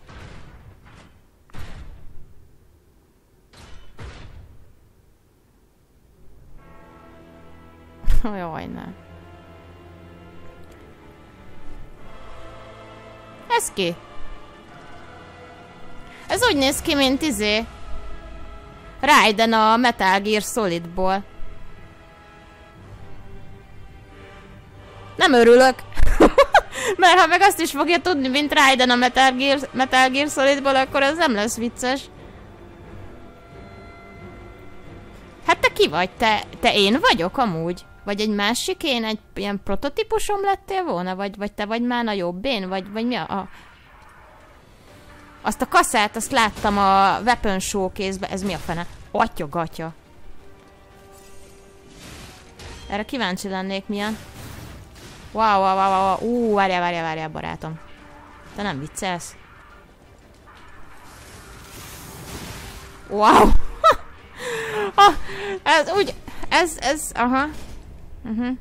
Jaj, ne. Ez ki? Ez úgy néz ki, mint izé. Raiden a Metal Gear Solidból. Nem örülök. Mert ha meg azt is fogja tudni, mint Raiden a Metal Gear, Metal Gear Solidból, akkor ez nem lesz vicces. Hát te ki vagy? Te, te én vagyok amúgy? Vagy egy másik én? Egy ilyen prototípusom lettél volna? Vagy, vagy te vagy már a jobb én? Vagy, vagy mi a... a... Azt a kaszát, azt láttam a Weapon Showcase-be. Ez mi a fene? Atya gatya. Erre kíváncsi lennék milyen. Wow, wow, wow, wow. Ú, várjál, várjál, várjál, barátom. Te nem viccelsz? Wow. ah, ez úgy... Ez, ez, aha. Uh-huh.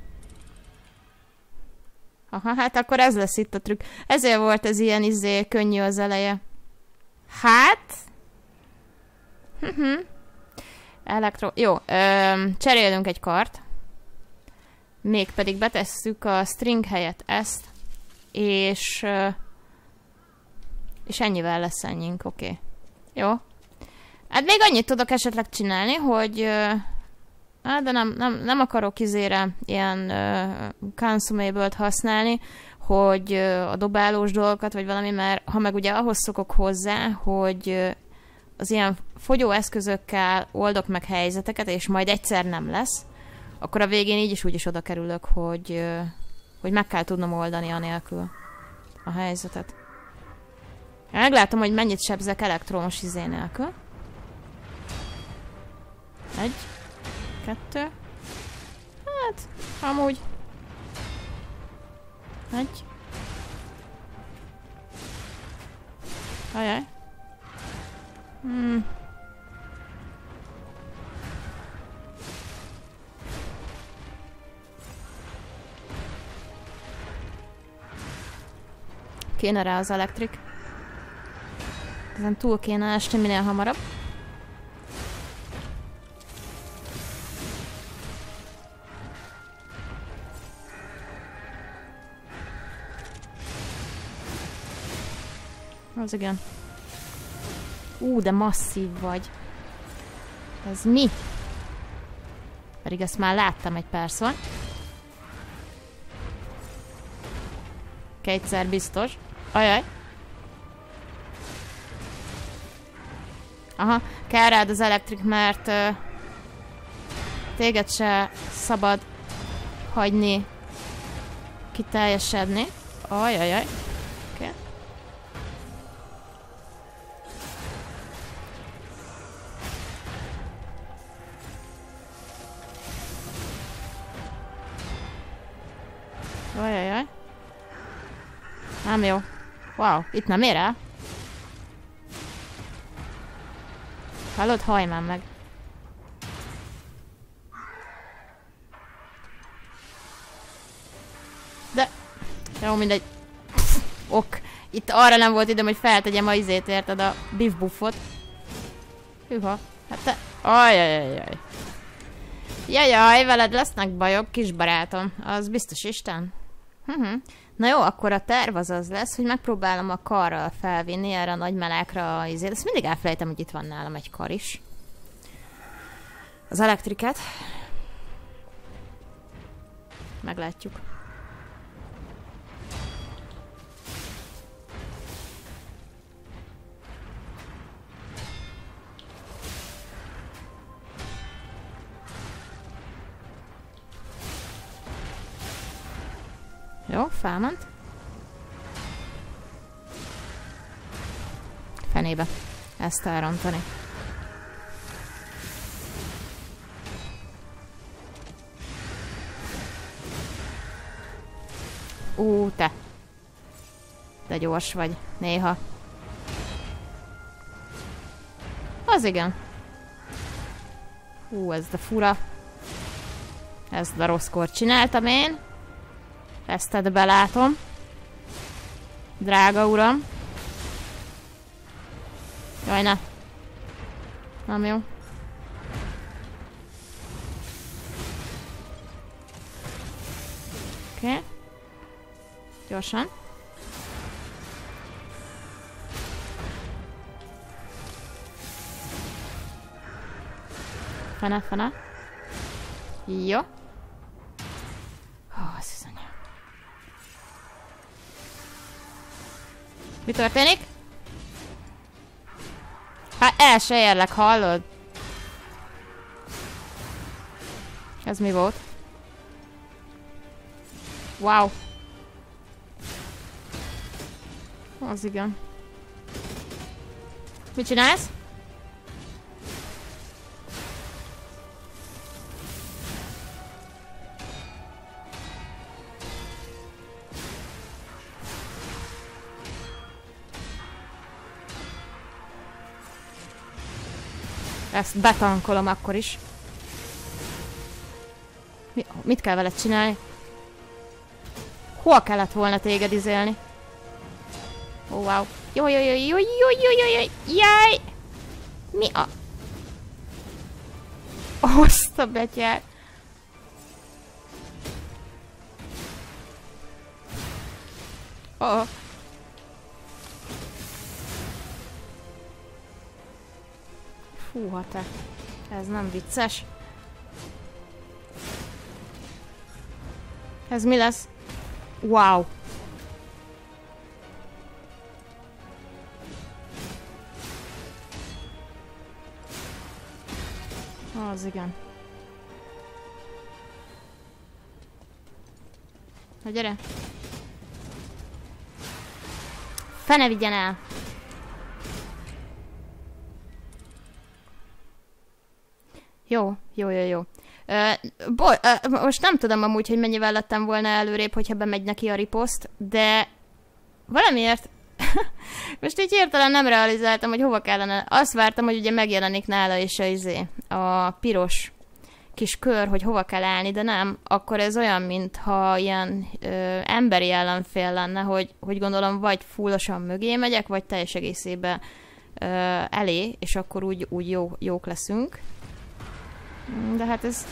Aha, hát akkor ez lesz itt a trükk. Ezért volt ez ilyen izé könnyű az eleje. Hát... Uh-huh. Elektro... Jó, öm, cserélünk egy kart. Mégpedig betesszük a string helyett ezt. És... És ennyivel lesz ennyink, oké. Okay. Jó. Hát még annyit tudok esetleg csinálni, hogy... Hát, de nem, nem, nem akarok izére ilyen uh, consumable-t használni, hogy uh, a dobálós dolgokat, vagy valami, mert ha meg ugye ahhoz szokok hozzá, hogy uh, az ilyen fogyóeszközökkel oldok meg helyzeteket, és majd egyszer nem lesz, akkor a végén így is úgy is oda kerülök, hogy, uh, hogy meg kell tudnom oldani anélkül a helyzetet. Meglátom, hogy mennyit sebzek elektromos izé nélkül. Egy. Kettő. Hát, amúgy. Egy. Ajaj. Hmm. Kéne rá az elektrik. Ezen túl kéne esni minél hamarabb. Az igen. Ú, de masszív vagy. Ez mi? Pedig ezt már láttam egy párszor. Kétszer biztos. Ajaj. Aha, kell rád az elektrik, mert uh, téged se szabad hagyni kiteljesedni. Ajajaj. Oké. Okay. Ajajaj. Nem jó. Wow, itt nem ér el? Hallod? Hajj már meg. De... Jó, mindegy. Ok. Itt arra nem volt időm, hogy feltegyem a izét, érted? A biff buffot. Hűha. Hát te... Ajajajaj. Jajaj, veled lesznek bajok, kis barátom. Az biztos Isten. Uh-huh. Na jó, akkor a terv az az lesz, hogy megpróbálom a karral felvinni erre a nagy melákra a izét. Ezt mindig elfelejtem, hogy itt van nálam egy kar is. Az elektriket. Meglátjuk. Jó, felment. Fenébe. ezt elrontani. Ú, te. De gyors vagy, néha. Az igen. Ú, ez de fura. Ezt a rosszkor csináltam én. Ezt belátom. Drága uram. Jaj, ne. Nem jó. Oké. Okay. Gyorsan. Fene, fene. Jó. Ó, az az anya. Mi történik? Hát el se érlek, hallod? Ez mi volt? Wow. Az igen. Mit csinálsz? Ezt betankolom akkor is. Mi, mit kell veled csinálni? Hol kellett volna téged izélni? Ó, oh, wow. Jó, jó, jó, jó, jó, jó, jó, jó, jaj! Mi a... Azt a betyár. Oh. Fúha te. Ez nem vicces. Ez mi lesz? Wow. Az igen. Na gyere. Fene vigyen el. Jó, jó, jó, jó. Uh, bo- uh, most nem tudom amúgy, hogy mennyivel lettem volna előrébb, hogyha bemegy neki a riposzt, de valamiért most így hirtelen nem realizáltam, hogy hova kellene. Azt vártam, hogy ugye megjelenik nála is a, izé, a piros kis kör, hogy hova kell állni, de nem. Akkor ez olyan, mintha ilyen ö, emberi ellenfél lenne, hogy, hogy gondolom vagy fullosan mögé megyek, vagy teljes egészében ö, elé, és akkor úgy, úgy jó, jók leszünk. De hát ez...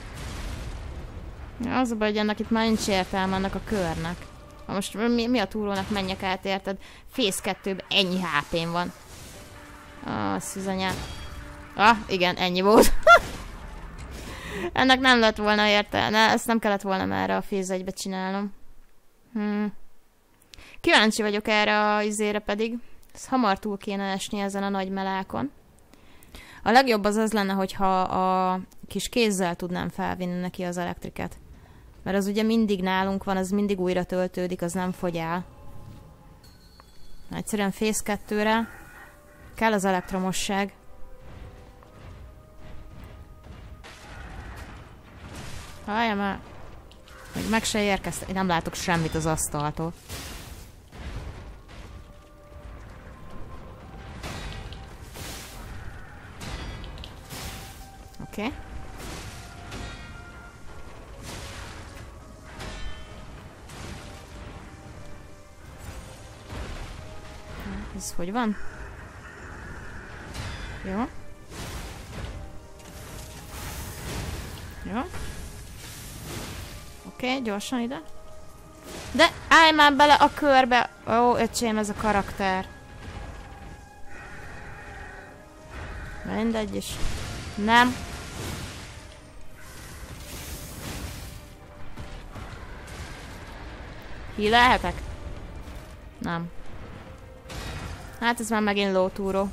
Az a baj, hogy ennek itt már nincs értelme ennek a körnek. Ha most mi, mi a túrónak menjek át, érted? Phase kettőben ennyi há pém van. Ah, szűzanyát. Ah, igen, ennyi volt. Ennek nem lett volna értelme. Ezt nem kellett volna már a Phase egybe csinálnom. Hmm. Kíváncsi vagyok erre a izére pedig. Ez hamar túl kéne esni ezen a nagy melákon. A legjobb az az lenne, hogyha a kis kézzel tudnám felvinni neki az elektriket. Mert az ugye mindig nálunk van, az mindig újra töltődik, az nem fogy el. Egyszerűen Phase kettőre kell az elektromosság. Halljam már! Még meg se érkeztem. Én nem látok semmit az asztaltól. Oké. Okay. Ez hogy van? Jó. Jó. Oké, okay, gyorsan ide. De állj már bele a körbe! Ó, öcsém, ez a karakter. Mindegy is. Nem. Hílelhetek? Nem. Hát ez már megint lótúró.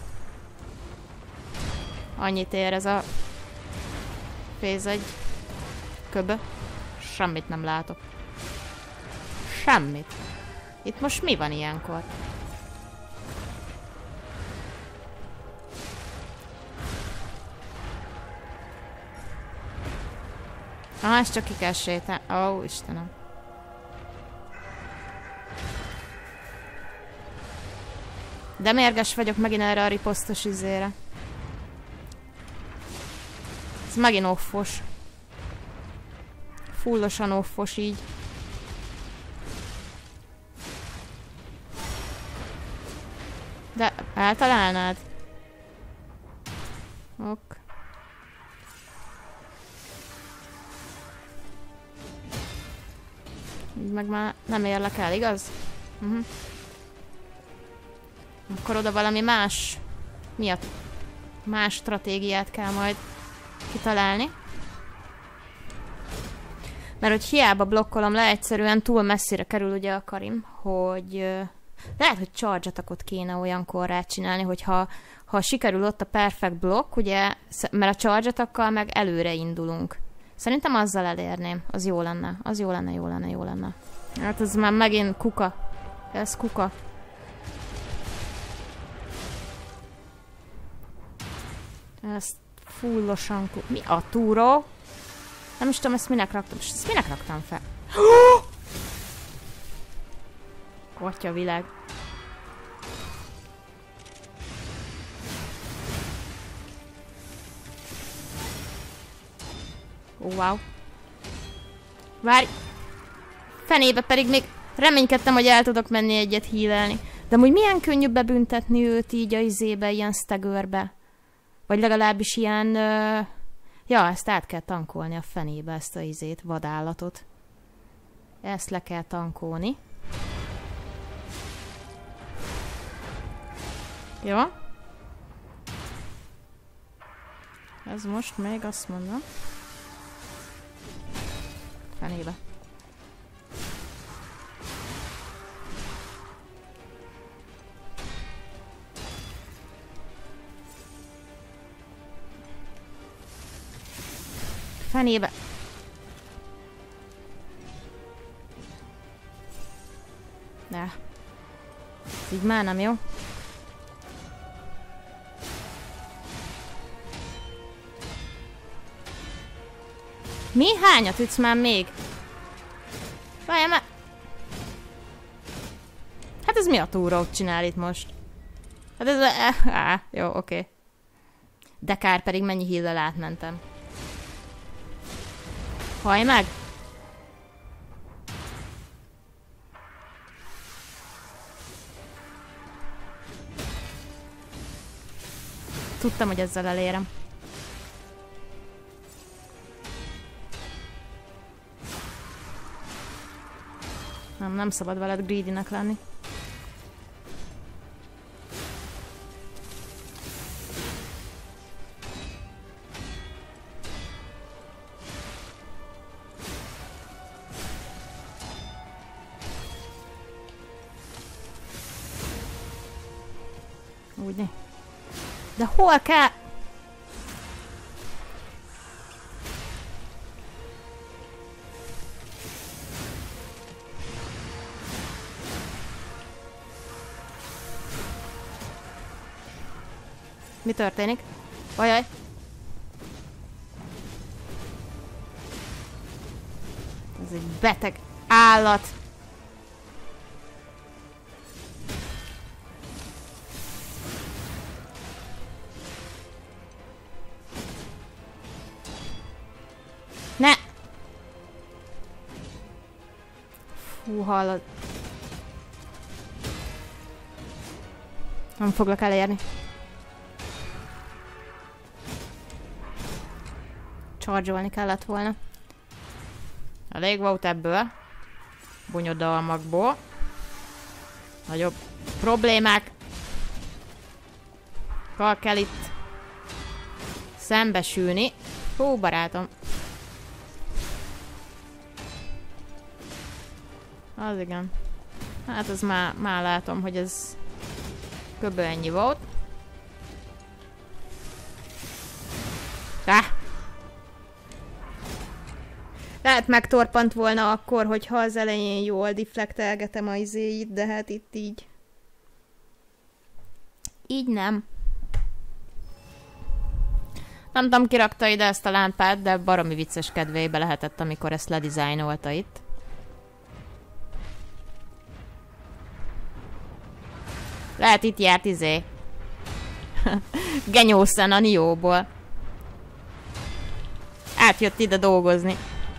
Annyit ér ez a Phase egy köbö. Semmit nem látok. Semmit. Itt most mi van ilyenkor? Ah, ezt csak ki kell sétálni. Ó, Istenem. De mérges vagyok megint erre a riposztos izére. Ez megint offos. Fullosan offos így. De eltalálnád? Ok. Így meg már nem érlek el, igaz? Uh-huh. Akkor oda valami más miatt más stratégiát kell majd kitalálni. Mert hogy hiába blokkolom le, egyszerűen túl messzire kerül ugye a Karim, hogy lehet, hogy charge attackot kéne olyankor rácsinálni, hogyha ha sikerül ott a perfect block, ugye, mert a charge attackkal meg előre indulunk. Szerintem azzal elérném. Az jó lenne. Az jó lenne, jó lenne, jó lenne. Hát ez már megint kuka. Ez kuka. Ezt fullosan kuka. Mi a túró? Nem is tudom, ezt minek raktam. Ezt minek raktam fel? Atya világ. Ó, oh, wow. Várj! Fenébe pedig még reménykedtem, hogy el tudok menni egyet hílelni. De amúgy milyen könnyű bebüntetni őt így a izébe, ilyen staggerbe. Vagy legalábbis ilyen... Uh... Ja, ezt át kell tankolni a fenébe, ezt a izét, vadállatot. Ezt le kell tankolni. Jó. Ez most még azt mondom. Fenébe. Fenébe. De. Így már nem jó. Mi? Hányat ütsz már még? Várjál már! Hát ez mi a túrót csinál itt most? Hát ez... Á, jó, oké. Okay. De kár, pedig mennyi híllel átmentem. Hajj meg! Tudtam, hogy ezzel elérem. Nem, nem szabad veled greedy-nek lenni. Úgy ne. De hol kell? Mi történik? Ajaj! Ez egy beteg állat! Ne! Fú, hallod. Nem foglak elérni. Charge-olni kellett volna. Elég volt ebből. Bonyodalmakból. Nagyobb problémák. Kal kell itt szembesülni. Hú, barátom. Az igen. Hát ez már, már látom, hogy ez kb. Ennyi volt. Ah! Lehet megtorpant volna akkor, hogyha az elején jól deflektelgetem a izéit, de hát itt így. Így nem. Nem tudom, ki rakta ide ezt a lámpát, de baromi vicces kedvébe lehetett, amikor ezt ledizájnolta itt. Lehet itt járt izé. Genyószen a Nióból. Átjött ide dolgozni.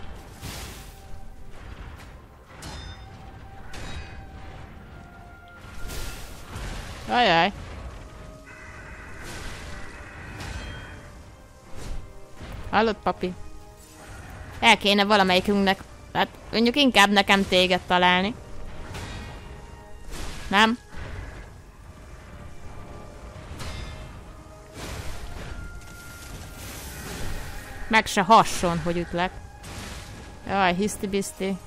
Ajaj. Hallod, papi? El kéne valamelyikünknek, hát mondjuk inkább nekem téged találni. Nem? Meg se hasson, hogy ütlek. Jaj, hiszti-biszti.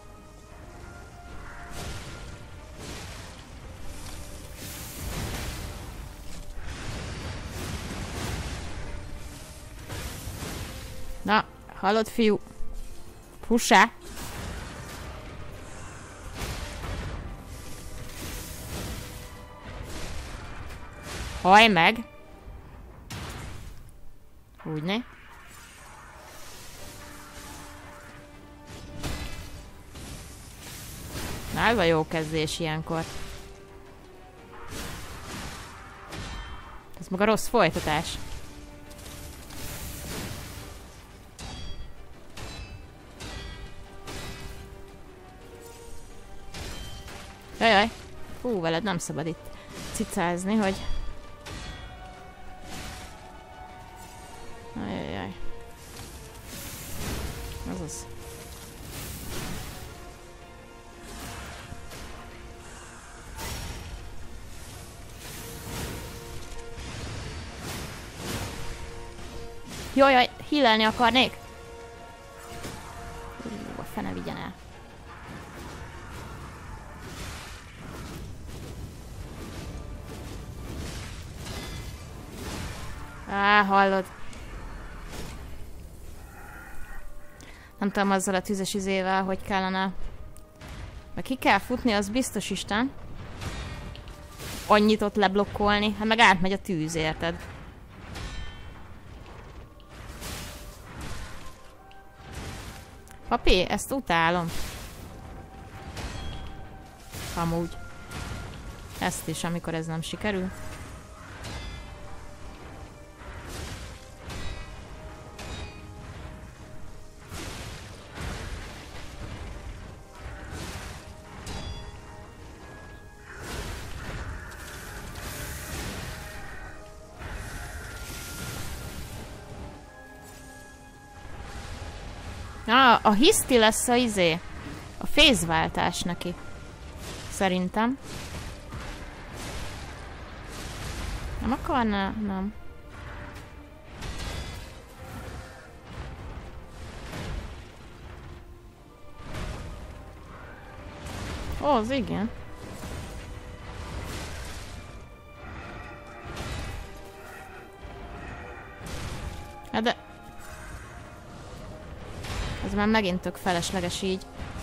Na, hallod, fiú? Fussá! Hajj meg! Úgy ne? Na, ez a jó kezdés ilyenkor. Ez meg a rossz folytatás. Jajjaj. Hú, veled nem szabad itt cicázni, hogy... Ajajaj. Azaz. Jajjaj, hílelni akarnék? Hú, a fene vigyen el. Á, hallod. Nem tudom azzal a tüzes izével, hogy kellene. Meg ki kell futni, az biztos Isten. Annyit ott leblokkolni, hát meg átmegy a tűz, érted? Papi, ezt utálom. Amúgy. Ezt is, amikor ez nem sikerül. Ah, a hiszti lesz a izé. A fészváltás neki. Szerintem. Nem akarná? Nem. Ó, az igen. Hát de... Ez már megint tök felesleges így.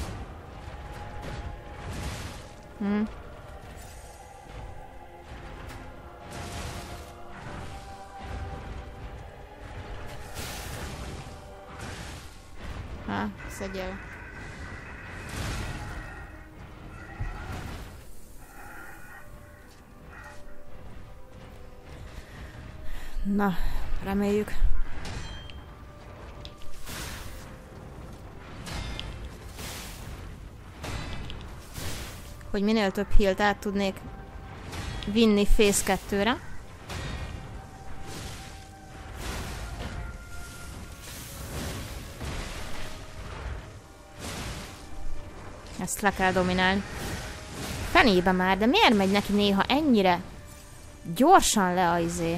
Hm. Há, szedjél. Na, reméljük. Hogy minél több healt át tudnék vinni Phase kettőre. Ezt le kell dominálni. Fenébe már, de miért megy neki néha ennyire gyorsan le a izé?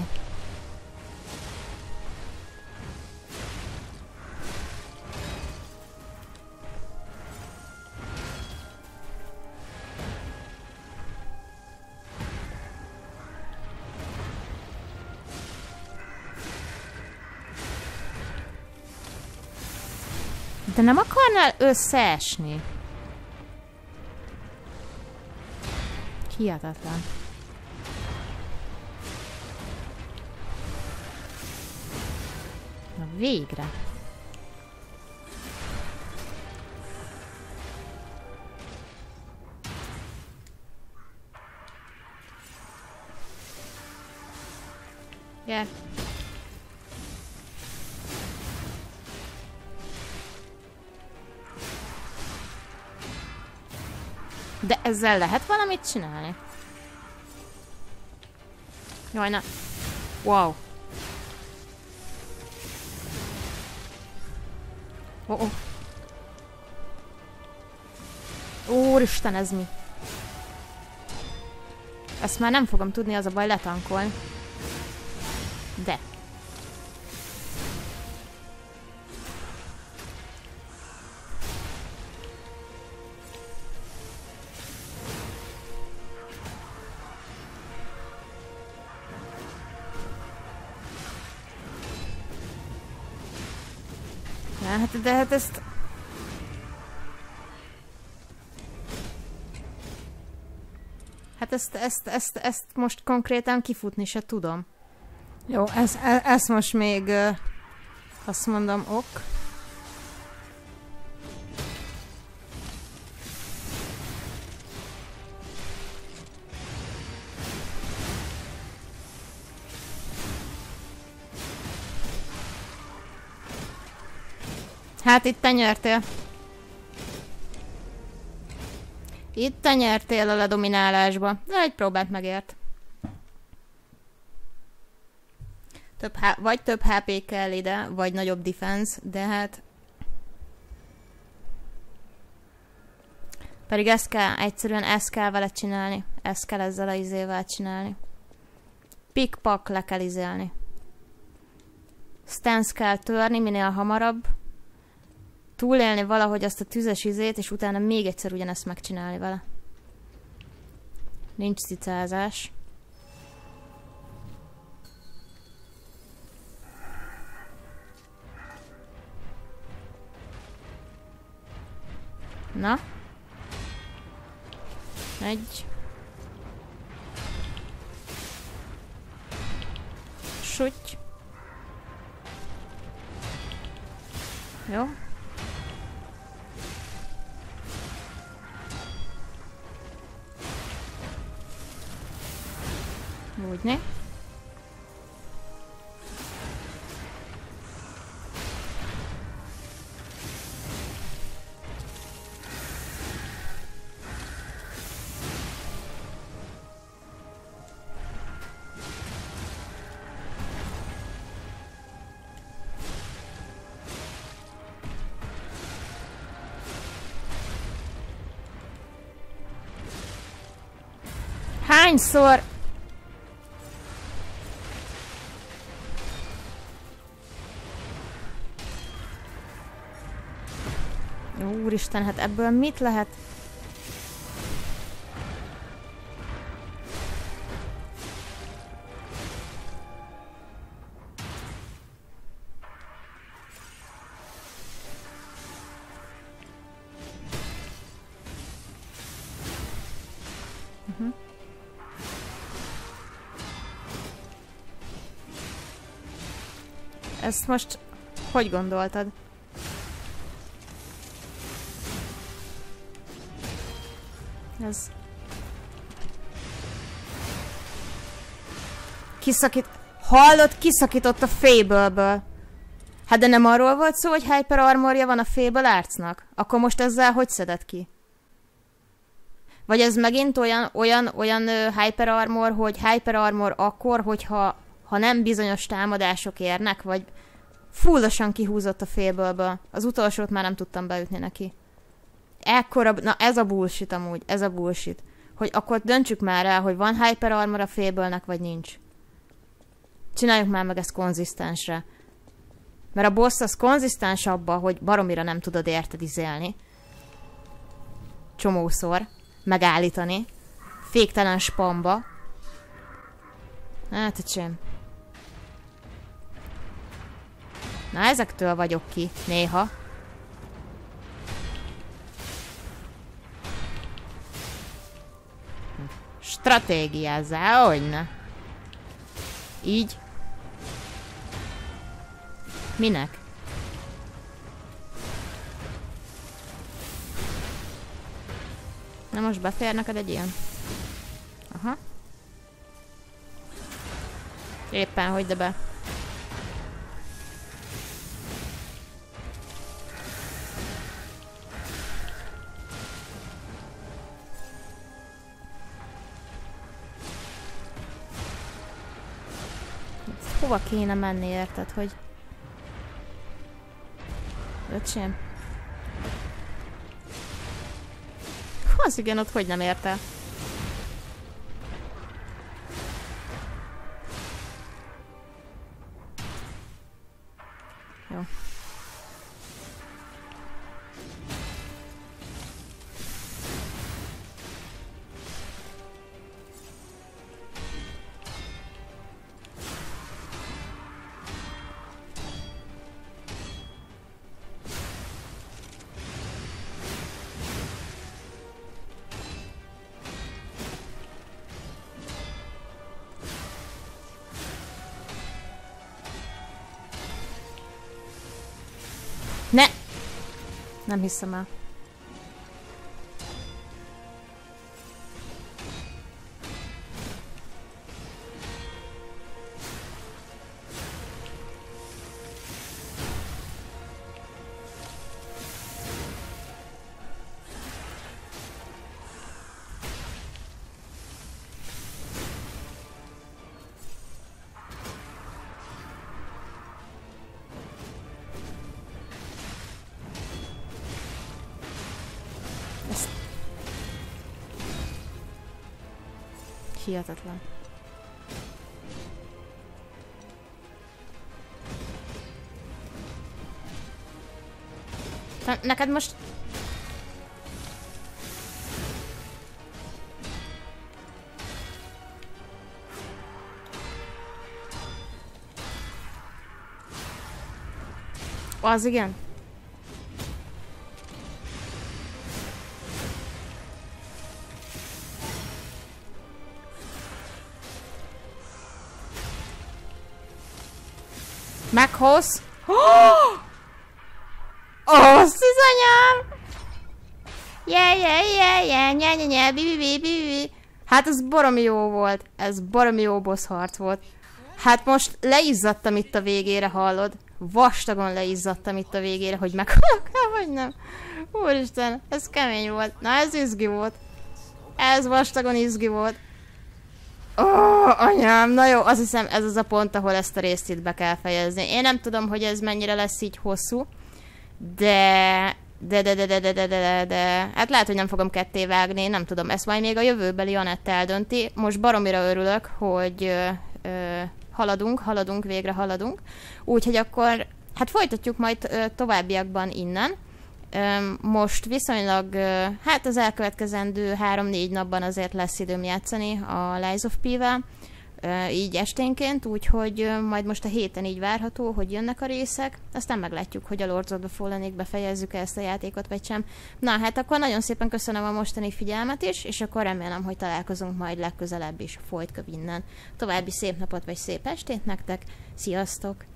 De nem akarnál összeesni? Hihetetlen. Végre. Gyere. De ezzel lehet valamit csinálni? Jaj, na. Wow. Oh, oh. Úristen, ez mi? Ezt már nem fogom tudni, az a baj, letankolni. De. Hát, de hát ezt... Hát ezt, ezt, ezt, ezt most konkrétan kifutni se tudom. Jó, ez, ez, ez most még... Uh, azt mondom, ok. Hát itt te nyertél. Itt te nyertél a ledominálásba. De egy próbát megért. Több H- vagy több há pé kell ide, vagy nagyobb defense, de hát... Pedig ezt kell, egyszerűen ezt kell vele csinálni. Ezt kell ezzel a izével csinálni. Pick-pack le kell izélni. Stance kell törni minél hamarabb. Túlélni valahogy azt a tüzes izét, és utána még egyszer ugyanezt megcsinálni vele. Nincs cicázás. Na. Egy. Süty. Jó. Úgy ne. Hányszor? Úristen, hát ebből mit lehet? Uh-huh. Ezt most hogy gondoltad? Ez... Kiszakít... Hallod? Kiszakított a Fable-ből. Hát de nem arról volt szó, hogy Hyper Armorja van a Fable Artsnak? Akkor most ezzel hogy szedett ki? Vagy ez megint olyan, olyan, olyan uh, Hyper Armor, hogy Hyper Armor akkor, hogyha ha nem bizonyos támadások érnek, vagy fullosan kihúzott a Fable-ből. Az utolsót már nem tudtam beütni neki. Ekkora... Na ez a bullshit amúgy, ez a bullshit. Hogy akkor döntsük már el, hogy van Hyper Armor a Fable-nek, vagy nincs. Csináljuk már meg ezt konzisztensre. Mert a boss az konzisztens abba, hogy baromira nem tudod érted izélni. Csomószor. Megállítani. Féktelen spamba. Hát, öcsém. Na, ezektől vagyok ki, néha. Stratégiázzál, hogyne. Így. Minek? Na most befér neked egy ilyen? Aha. Éppen, hogy de be. Hova kéne menni, érted, hogy... Öcsém? Az igen, ott hogy nem érte? Jó. Ne! Nem hiszem el. Hihetetlen. Ne neked most... Az igen. Meghoz. Oh! Azt az anyám! Yeah, yeah, yeah, yeah, nye, nye, nye, bi, bi, bi, bi, bi. Hát ez baromi jó volt. Ez baromi jó boss harc volt. Hát most leizzadtam itt a végére, hallod? Vastagon leizzadtam itt a végére, hogy meghalok-e, vagy nem. Úristen, ez kemény volt. Na, ez izgi volt. Ez vastagon izgi volt. Ó, oh, anyám, na jó, azt hiszem ez az a pont, ahol ezt a részt itt be kell fejezni. Én nem tudom, hogy ez mennyire lesz így hosszú, de... De, de, de, de, de, de, de, de... Hát lehet, hogy nem fogom ketté vágni, nem tudom, ezt majd még a jövőbeli Anett eldönti. Most baromira örülök, hogy ö, ö, haladunk, haladunk, végre haladunk. Úgyhogy akkor, hát folytatjuk majd ö, továbbiakban innen. Ö, most viszonylag, ö, hát az elkövetkezendő három-négy napban azért lesz időm játszani a Lies of P-vel, ö, így esténként, úgyhogy ö, majd most a héten így várható, hogy jönnek a részek, aztán meglátjuk, hogy a Lords of the Fallenig befejezzük-e ezt a játékot, vagy sem. Na, hát akkor nagyon szépen köszönöm a mostani figyelmet is, és akkor remélem, hogy találkozunk majd legközelebb is, folytköv innen. További szép napot, vagy szép estét nektek, sziasztok!